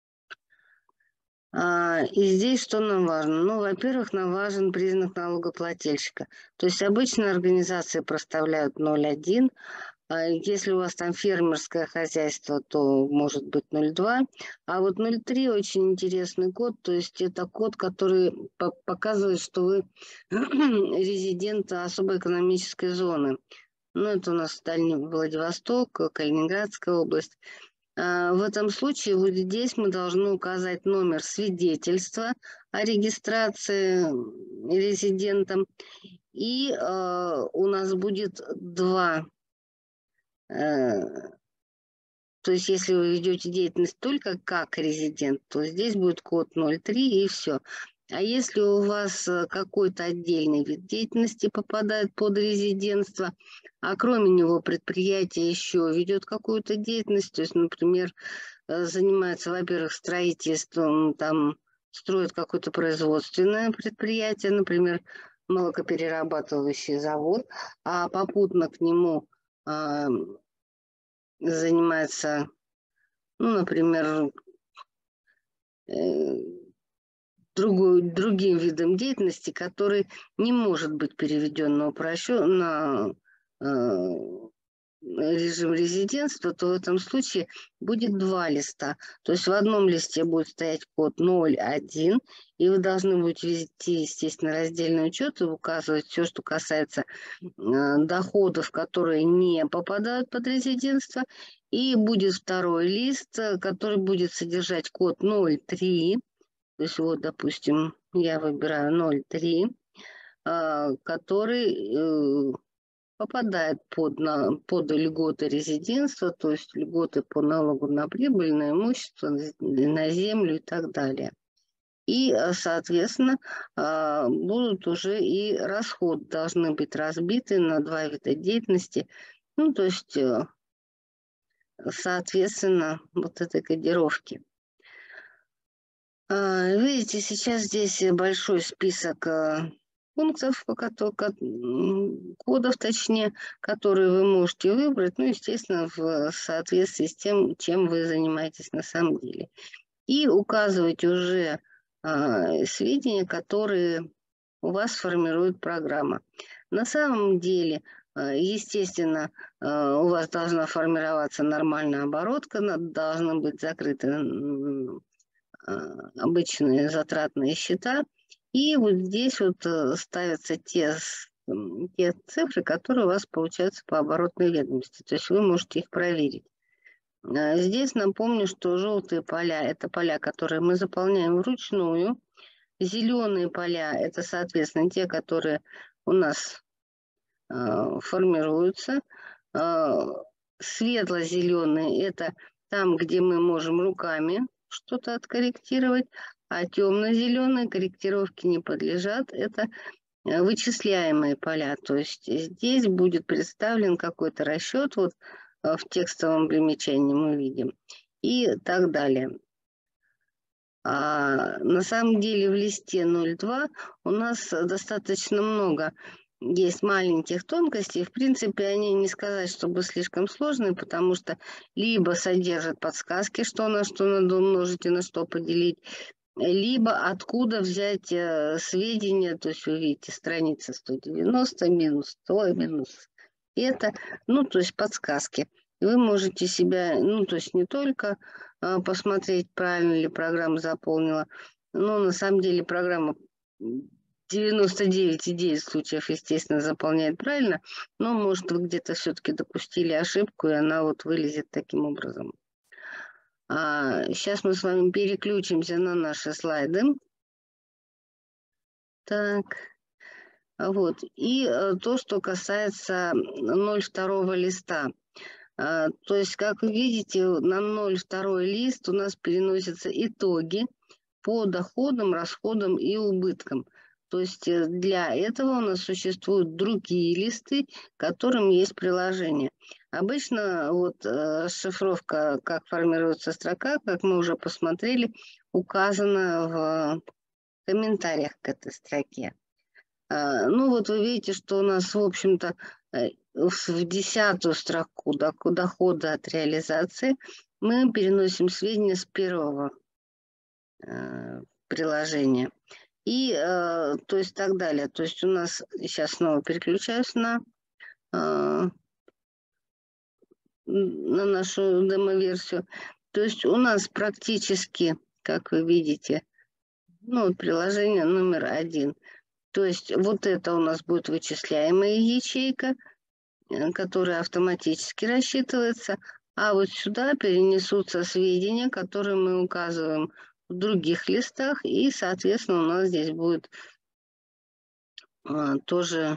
И здесь что нам важно? Ну, во-первых, нам важен признак налогоплательщика. То есть обычно организации проставляют 0.1, если у вас там фермерское хозяйство, то может быть 0.2. А вот 0.3 очень интересный код. То есть это код, который показывает, что вы резидент особой экономической зоны. Ну, это у нас Дальний Владивосток, Калининградская область. В этом случае вот здесь мы должны указать номер свидетельства о регистрации резидентом. И у нас будет два. То есть, если вы ведете деятельность только как резидент, то здесь будет код 03 и все. А если у вас какой-то отдельный вид деятельности попадает под резидентство, а кроме него предприятие еще ведет какую-то деятельность, то есть, например, занимается, во-первых, строительством, там строит какое-то производственное предприятие, например, молокоперерабатывающий завод, а попутно к нему занимается, ну, например, другим видом деятельности, который не может быть переведен на режим резидентства, то в этом случае будет два листа. То есть в одном листе будет стоять код 01, и вы должны будете вести, естественно, раздельный учет и указывать все, что касается доходов, которые не попадают под резидентство. И будет второй лист, который будет содержать код 03. То есть вот, допустим, я выбираю 03, который попадает под льготы резидентства, то есть льготы по налогу на прибыль, на имущество, на землю и так далее. И, соответственно, будут уже и расходы должны быть разбиты на два вида деятельности. Ну, то есть, соответственно, вот этой кодировки. Видите, сейчас здесь большой список пунктов, кодов, точнее, которые вы можете выбрать, ну, естественно, в соответствии с тем, чем вы занимаетесь на самом деле. И указывать уже сведения, которые у вас формирует программа. На самом деле, естественно, у вас должна формироваться нормальная оборотка, должны быть закрыты обычные затратные счета. И вот здесь вот ставятся те цифры, которые у вас получаются по оборотной ведомости. То есть вы можете их проверить. Здесь напомню, что желтые поля – это поля, которые мы заполняем вручную. Зеленые поля – это, соответственно, те, которые у нас формируются. Светло-зеленые – это там, где мы можем руками что-то откорректировать, а темно-зеленые корректировки не подлежат. Это вычисляемые поля. То есть здесь будет представлен какой-то расчет, вот в текстовом примечании мы видим, и так далее. На самом деле в листе 02 у нас достаточно много есть маленьких тонкостей. В принципе, они не сказать, чтобы слишком сложные, потому что либо содержат подсказки, что на что надо умножить и на что поделить, либо откуда взять сведения, то есть вы видите, страница 190, минус 100, минус это, ну, то есть подсказки. Вы можете себя, ну, то есть не только посмотреть, правильно ли программа заполнила, но на самом деле программа 99,9 случаев, естественно, заполняет правильно, но, может, вы где-то все-таки допустили ошибку, и она вот вылезет таким образом. Сейчас мы с вами переключимся на наши слайды. Так, вот. И то, что касается 0,2 листа. То есть, как вы видите, на 0,2 лист у нас переносятся итоги по доходам, расходам и убыткам. То есть для этого у нас существуют другие листы, к которым есть приложение. Обычно вот расшифровка, как формируется строка, как мы уже посмотрели, указана в комментариях к этой строке. Ну вот вы видите, что у нас, в общем-то, в 10-ю строку дохода от реализации мы переносим сведения с первого приложения. И то есть так далее. То есть у нас, сейчас снова переключаюсь на нашу демо-версию. То есть у нас практически, как вы видите, ну, приложение номер 1. То есть вот это у нас будет вычисляемая ячейка, которая автоматически рассчитывается, а вот сюда перенесутся сведения, которые мы указываем в других листах, и, соответственно, у нас здесь будет тоже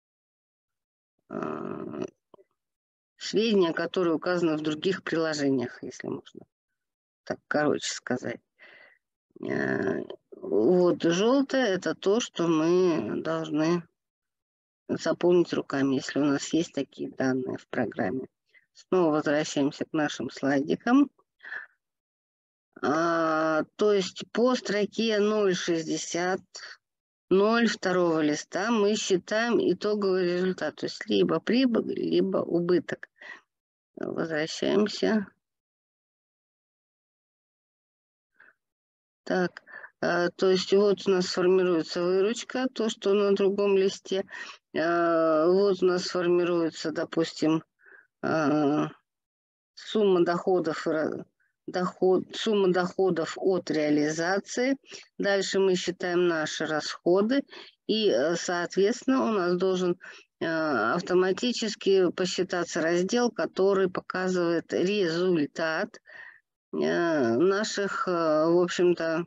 сведения, которые указаны в других приложениях, если можно так короче сказать. Вот желтое – это то, что мы должны заполнить руками, если у нас есть такие данные в программе. Снова возвращаемся к нашим слайдикам. То есть по строке 0,60, 0,2 листа мы считаем итоговый результат, то есть либо прибыль, либо убыток. Возвращаемся. Так, то есть вот у нас формируется выручка, то, что на другом листе. Вот у нас формируется, допустим, сумма доходов сумма доходов от реализации. Дальше мы считаем наши расходы. И, соответственно, у нас должен автоматически посчитаться раздел, который показывает результат наших, в общем-то,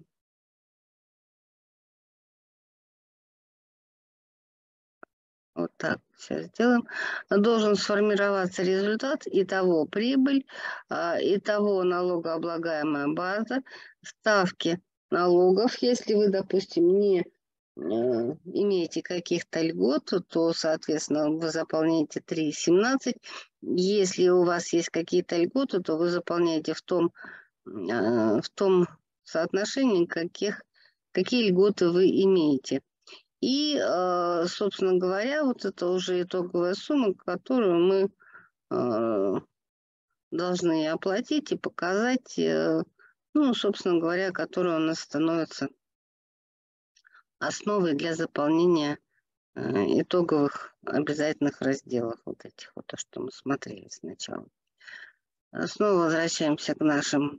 вот так сейчас сделаем. Должен сформироваться результат, итого прибыль, итого налогооблагаемая база, ставки налогов. Если вы, допустим, не имеете каких-то льгот, то, соответственно, вы заполняете 3,17. Если у вас есть какие-то льготы, то вы заполняете в том соотношении, какие льготы вы имеете. И, собственно говоря, вот это уже итоговая сумма, которую мы должны оплатить и показать, ну, собственно говоря, которая у нас становится основой для заполнения итоговых обязательных разделов, вот этих вот, то, что мы смотрели сначала. Снова возвращаемся к нашим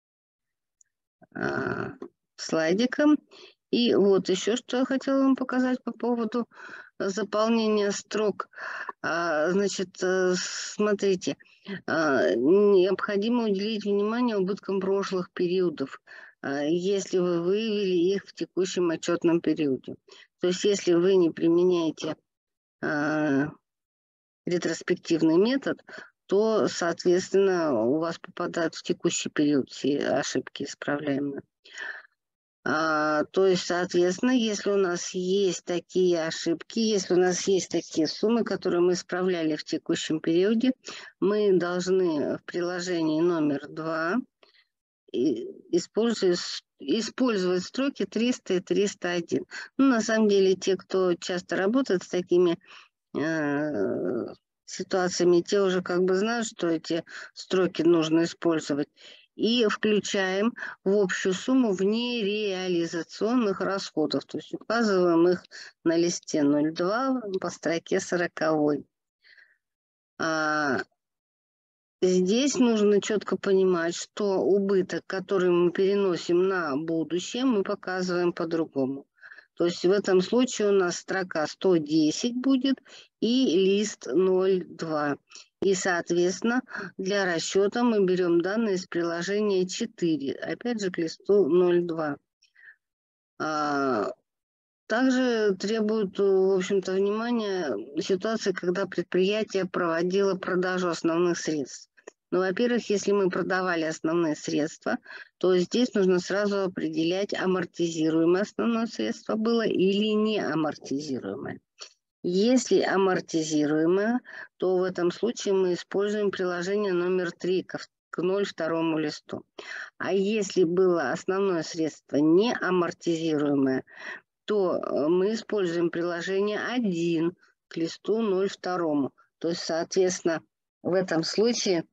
слайдикам. И вот еще что я хотела вам показать по поводу заполнения строк. Значит, смотрите, необходимо уделить внимание убыткам прошлых периодов, если вы выявили их в текущем отчетном периоде. То есть если вы не применяете ретроспективный метод, то, соответственно, у вас попадают в текущий период все ошибки исправляемые. То есть, соответственно, если у нас есть такие ошибки, если у нас есть такие суммы, которые мы исправляли в текущем периоде, мы должны в приложении номер 2 использовать строки 300 и 301. Ну, на самом деле, те, кто часто работает с такими ситуациями, те уже как бы знают, что эти строки нужно использовать. И включаем в общую сумму внереализационных расходов. То есть указываем их на листе 02 по строке 40. Здесь нужно четко понимать, что убыток, который мы переносим на будущее, мы показываем по-другому. То есть в этом случае у нас строка 110 будет и лист 02. И, соответственно, для расчета мы берем данные из приложения 4, опять же, к листу 02. Также требует, в общем-то, внимания ситуации, когда предприятие проводило продажу основных средств. Ну, во-первых, если мы продавали основные средства, то здесь нужно сразу определять, амортизируемое основное средство было или не амортизируемое. Если амортизируемое, то в этом случае мы используем приложение номер 3 к 02 листу. А если было основное средство не амортизируемое, то мы используем приложение 1 к листу 02. То есть, соответственно, в этом случае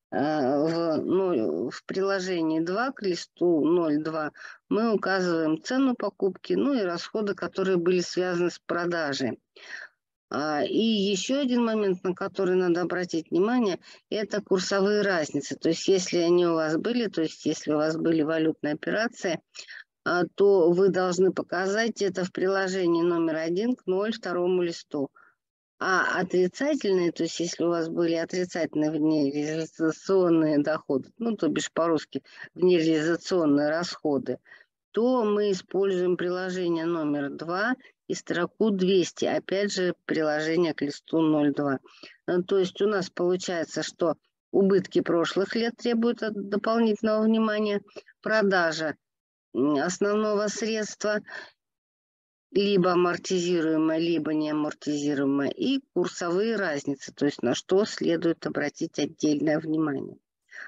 в приложении 2 к листу 02 мы указываем цену покупки, ну и расходы, которые были связаны с продажей. И еще один момент, на который надо обратить внимание, это курсовые разницы. То есть, если они у вас были, то есть, если у вас были валютные операции, то вы должны показать это в приложении номер 1 к 02 листу. А отрицательные, то есть если у вас были отрицательные внереализационные доходы, ну, то бишь по-русски внереализационные расходы, то мы используем приложение номер 2 и строку 200, опять же, приложение к листу 02. То есть у нас получается, что убытки прошлых лет требуют дополнительного внимания, продажа основного средства, либо амортизируемое, либо не амортизируемое, и курсовые разницы, то есть на что следует обратить отдельное внимание.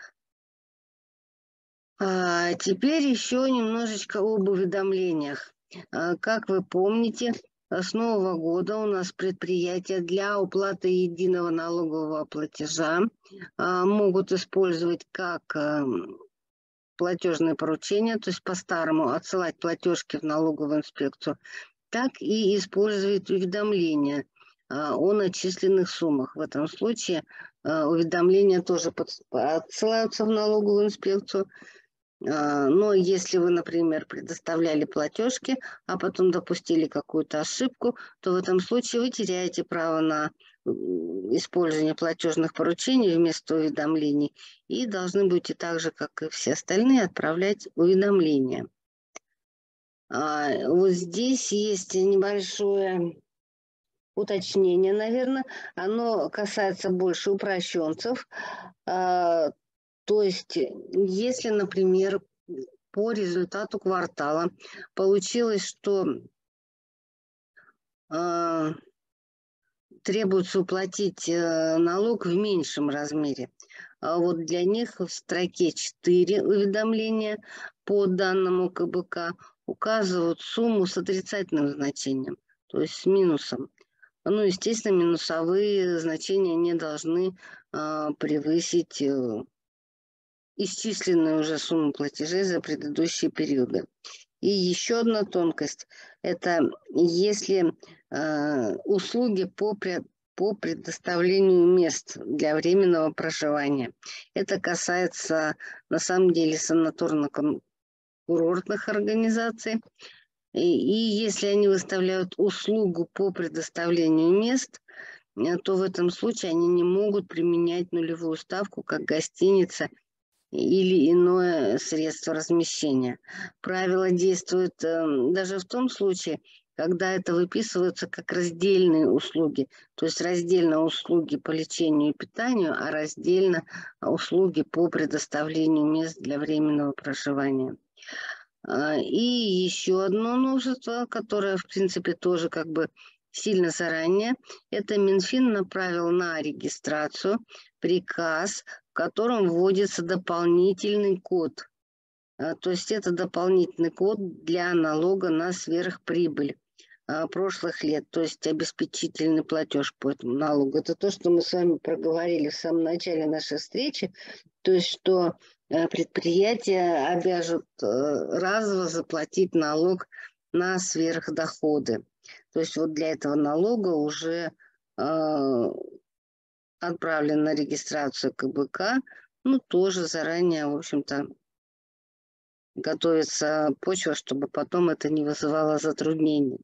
Теперь еще немножечко об уведомлениях. Как вы помните, с Нового года у нас предприятия для уплаты единого налогового платежа могут использовать как платежные поручения, то есть по-старому отсылать платежки в налоговую инспекцию, так и использовать уведомления. о начисленных суммах. В этом случае уведомления тоже отсылаются в налоговую инспекцию. Но если вы, например, предоставляли платежки, а потом допустили какую-то ошибку, то в этом случае вы теряете право на использование платежных поручений вместо уведомлений и должны будете так же, как и все остальные, отправлять уведомления. Вот здесь есть небольшое уточнение, наверное. Оно касается больше упрощенцев. То есть, если, например, по результату квартала получилось, что требуется уплатить налог в меньшем размере, вот для них в строке 4 уведомления по данному КБК указывают сумму с отрицательным значением, то есть с минусом. Ну, естественно, минусовые значения не должны превысить исчисленную уже сумму платежей за предыдущие периоды. И еще одна тонкость – это если услуги по предоставлению мест для временного проживания. Это касается, на самом деле, санаторно-курортных организаций. И если они выставляют услугу по предоставлению мест, то в этом случае они не могут применять нулевую ставку, как гостиница или иное средство размещения. Правило действует даже в том случае, когда это выписываются как раздельные услуги, то есть раздельно услуги по лечению и питанию, а раздельно услуги по предоставлению мест для временного проживания. И еще одно новшество, которое, в принципе, тоже как бы сильно заранее, это Минфин направил на регистрацию приказ, в котором вводится дополнительный код. То есть это дополнительный код для налога на сверхприбыль прошлых лет, то есть обеспечительный платеж по этому налогу. Это то, что мы с вами проговорили в самом начале нашей встречи, то есть что предприятия обяжут разово заплатить налог на сверхдоходы. То есть вот для этого налога уже отправлен на регистрацию КБК, ну тоже заранее, в общем-то, готовится почва, чтобы потом это не вызывало затруднений.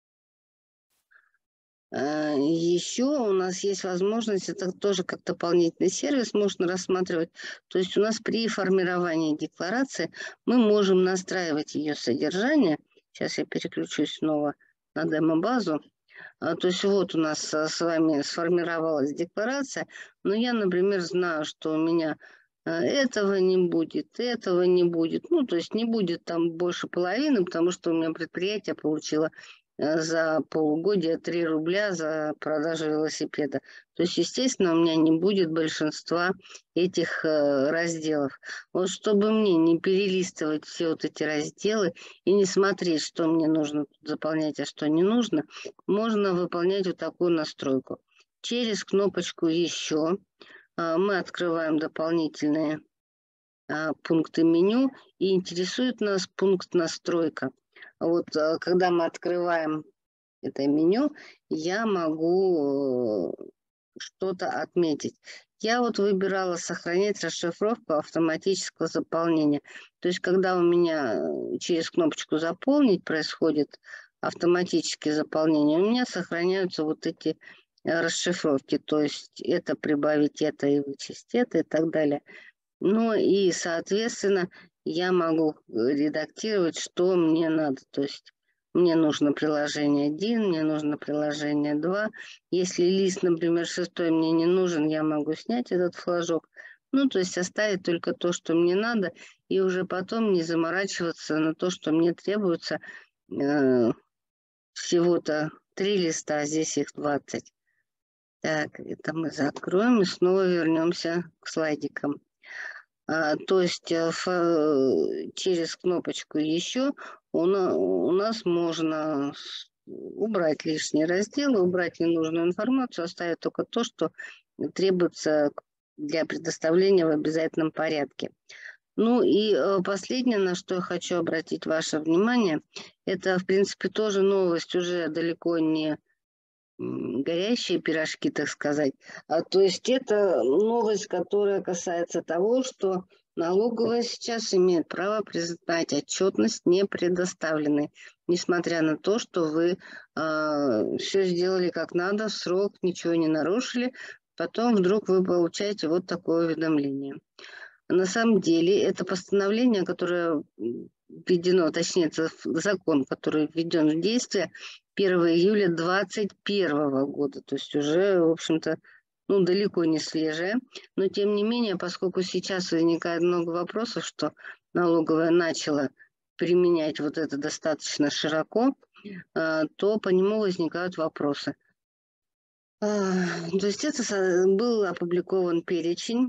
Еще у нас есть возможность, это тоже как дополнительный сервис можно рассматривать. То есть у нас при формировании декларации мы можем настраивать ее содержание. Сейчас я переключусь снова на демо-базу. То есть вот у нас с вами сформировалась декларация, но я, например, знаю, что у меня этого не будет, этого не будет. Ну, то есть не будет там больше половины, потому что у меня предприятие получило за полугодие 3 рубля за продажу велосипеда. То есть, естественно, у меня не будет большинства этих разделов. Вот чтобы мне не перелистывать все вот эти разделы и не смотреть, что мне нужно заполнять, а что не нужно, можно выполнять вот такую настройку. Через кнопочку «Еще» мы открываем дополнительные пункты меню, и интересует нас пункт «Настройка». Вот когда мы открываем это меню, я могу что-то отметить. Я вот выбирала сохранять расшифровку автоматического заполнения. То есть, когда у меня через кнопочку «Заполнить» происходит автоматическое заполнение, у меня сохраняются вот эти расшифровки. То есть, это прибавить это и вычесть это и так далее. Ну и, соответственно, я могу редактировать, что мне надо. То есть мне нужно приложение 1, мне нужно приложение 2. Если лист, например, 6 мне не нужен, я могу снять этот флажок. Ну, то есть оставить только то, что мне надо, и уже потом не заморачиваться на то, что мне требуется всего-то 3 листа, а здесь их 20. Так, это мы закроем и снова вернемся к слайдикам. То есть через кнопочку «Еще» у нас можно убрать лишние разделы, убрать ненужную информацию, оставить только то, что требуется для предоставления в обязательном порядке. Ну и последнее, на что я хочу обратить ваше внимание, это, в принципе, тоже новость уже далеко не горящие пирожки, так сказать. То есть это новость, которая касается того, что налоговая сейчас имеет право признать отчетность не предоставленной, несмотря на то, что вы все сделали как надо, в срок, ничего не нарушили, потом вдруг вы получаете вот такое уведомление. На самом деле это постановление, которое введено, точнее, это закон, который введен в действие 1 июля 2021 года, то есть уже, в общем-то, ну, далеко не свежее. Но, тем не менее, поскольку сейчас возникает много вопросов, что налоговая начала применять вот это достаточно широко, то по нему возникают вопросы. То есть это был опубликован перечень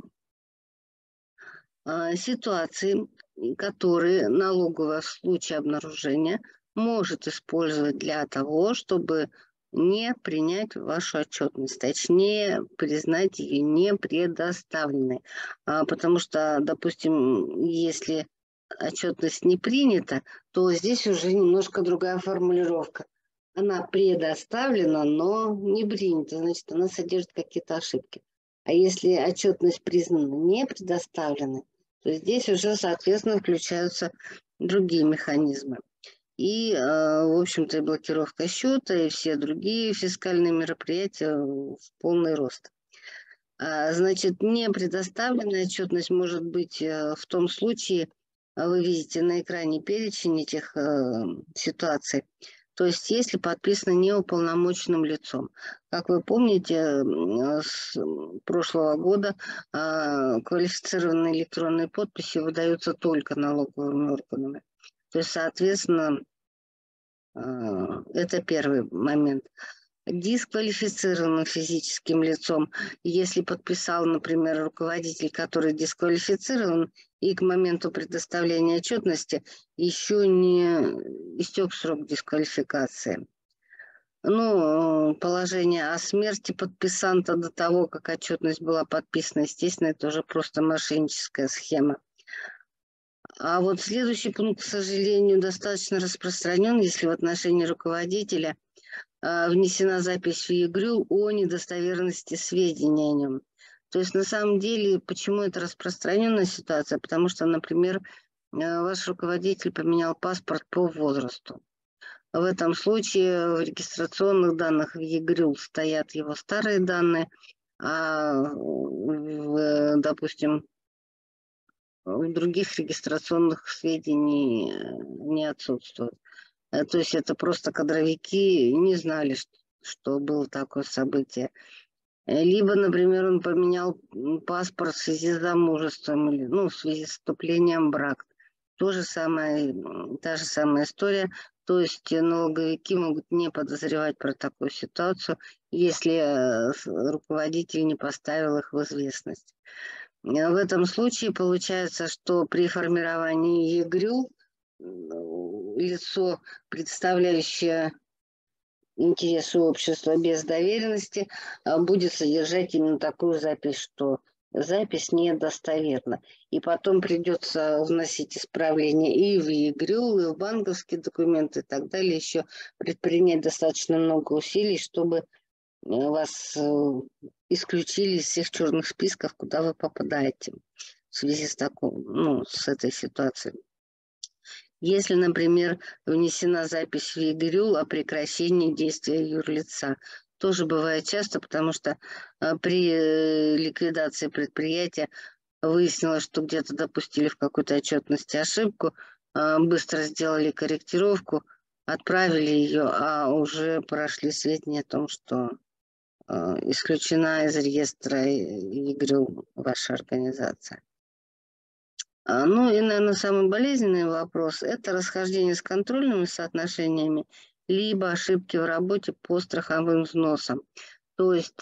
ситуации, которые налоговая в случае обнаружения может использовать для того, чтобы не принять вашу отчетность, точнее, признать ее не предоставленной. Потому что, допустим, если отчетность не принята, то здесь уже немножко другая формулировка. Она предоставлена, но не принята, значит, она содержит какие-то ошибки. А если отчетность признана не предоставленной, то здесь уже, соответственно, включаются другие механизмы. И, в общем-то, и блокировка счета, и все другие фискальные мероприятия в полный рост. Значит, не предоставленная отчетность может быть в том случае, вы видите на экране перечень этих ситуаций, то есть если подписано неуполномоченным лицом. Как вы помните, с прошлого года квалифицированные электронные подписи выдаются только налоговыми органами. То есть, соответственно, это первый момент. Дисквалифицированным физическим лицом, если подписал, например, руководитель, который дисквалифицирован, и к моменту предоставления отчетности еще не истек срок дисквалификации. Ну, положение о смерти подписанта до того, как отчетность была подписана, естественно, это уже просто мошенническая схема. А вот следующий пункт, к сожалению, достаточно распространен, если в отношении руководителя внесена запись в ЕГРЮЛ о недостоверности сведений о нем. То есть на самом деле, почему это распространенная ситуация? Потому что, например, ваш руководитель поменял паспорт по возрасту. В этом случае в регистрационных данных в ЕГРЮЛ стоят его старые данные, а, допустим, в других регистрационных сведений не отсутствуют. То есть это просто кадровики не знали, что было такое событие. Либо, например, он поменял паспорт в связи с замужеством или в связи с вступлением в брак. Та же самая история. То есть налоговики могут не подозревать про такую ситуацию, если руководитель не поставил их в известность. В этом случае получается, что при формировании ЕГРЮЛ лицо, представляющее интересы общества без доверенности, будет содержать именно такую запись, что запись недостоверна. И потом придется вносить исправления и в ЕГРЮЛ, и в банковские документы и так далее, еще предпринять достаточно много усилий, чтобы вас исключили из всех черных списков, куда вы попадаете в связи с с этой ситуацией. Если, например, внесена запись в ЕГРЮЛ о прекращении действия юрлица, тоже бывает часто, потому что при ликвидации предприятия выяснилось, что где-то допустили в какой-то отчетности ошибку, быстро сделали корректировку, отправили ее, а уже прошли сведения о том, что исключена из реестра ЕГРЮЛ ваша организация. Ну и, наверное, самый болезненный вопрос – это расхождение с контрольными соотношениями, либо ошибки в работе по страховым взносам. То есть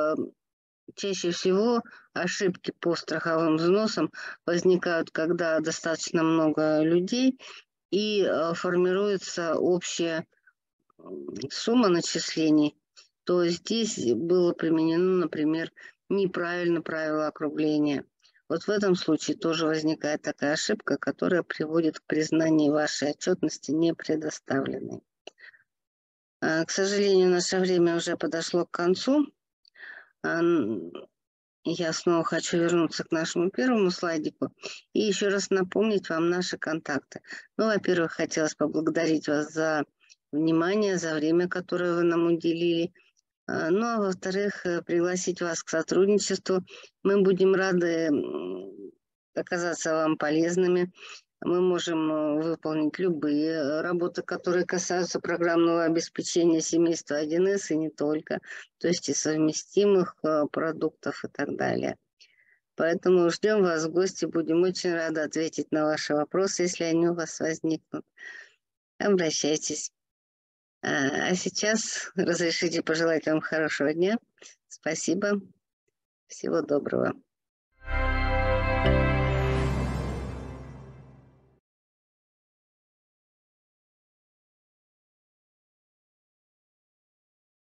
чаще всего ошибки по страховым взносам возникают, когда достаточно много людей и формируется общая сумма начислений. То есть здесь было применено, например, неправильно правило округления. Вот в этом случае тоже возникает такая ошибка, которая приводит к признанию вашей отчетности не предоставленной. К сожалению, наше время уже подошло к концу. А, Я снова хочу вернуться к нашему первому слайдику и еще раз напомнить вам наши контакты. Ну, во-первых, хотелось поблагодарить вас за внимание, за время, которое вы нам уделили. Ну, а во-вторых, пригласить вас к сотрудничеству. Мы будем рады оказаться вам полезными. Мы можем выполнить любые работы, которые касаются программного обеспечения семейства 1С и не только, то есть и совместимых продуктов и так далее. Поэтому ждем вас в гости, будем очень рады ответить на ваши вопросы, если они у вас возникнут. Обращайтесь. А сейчас разрешите пожелать вам хорошего дня. Спасибо. Всего доброго.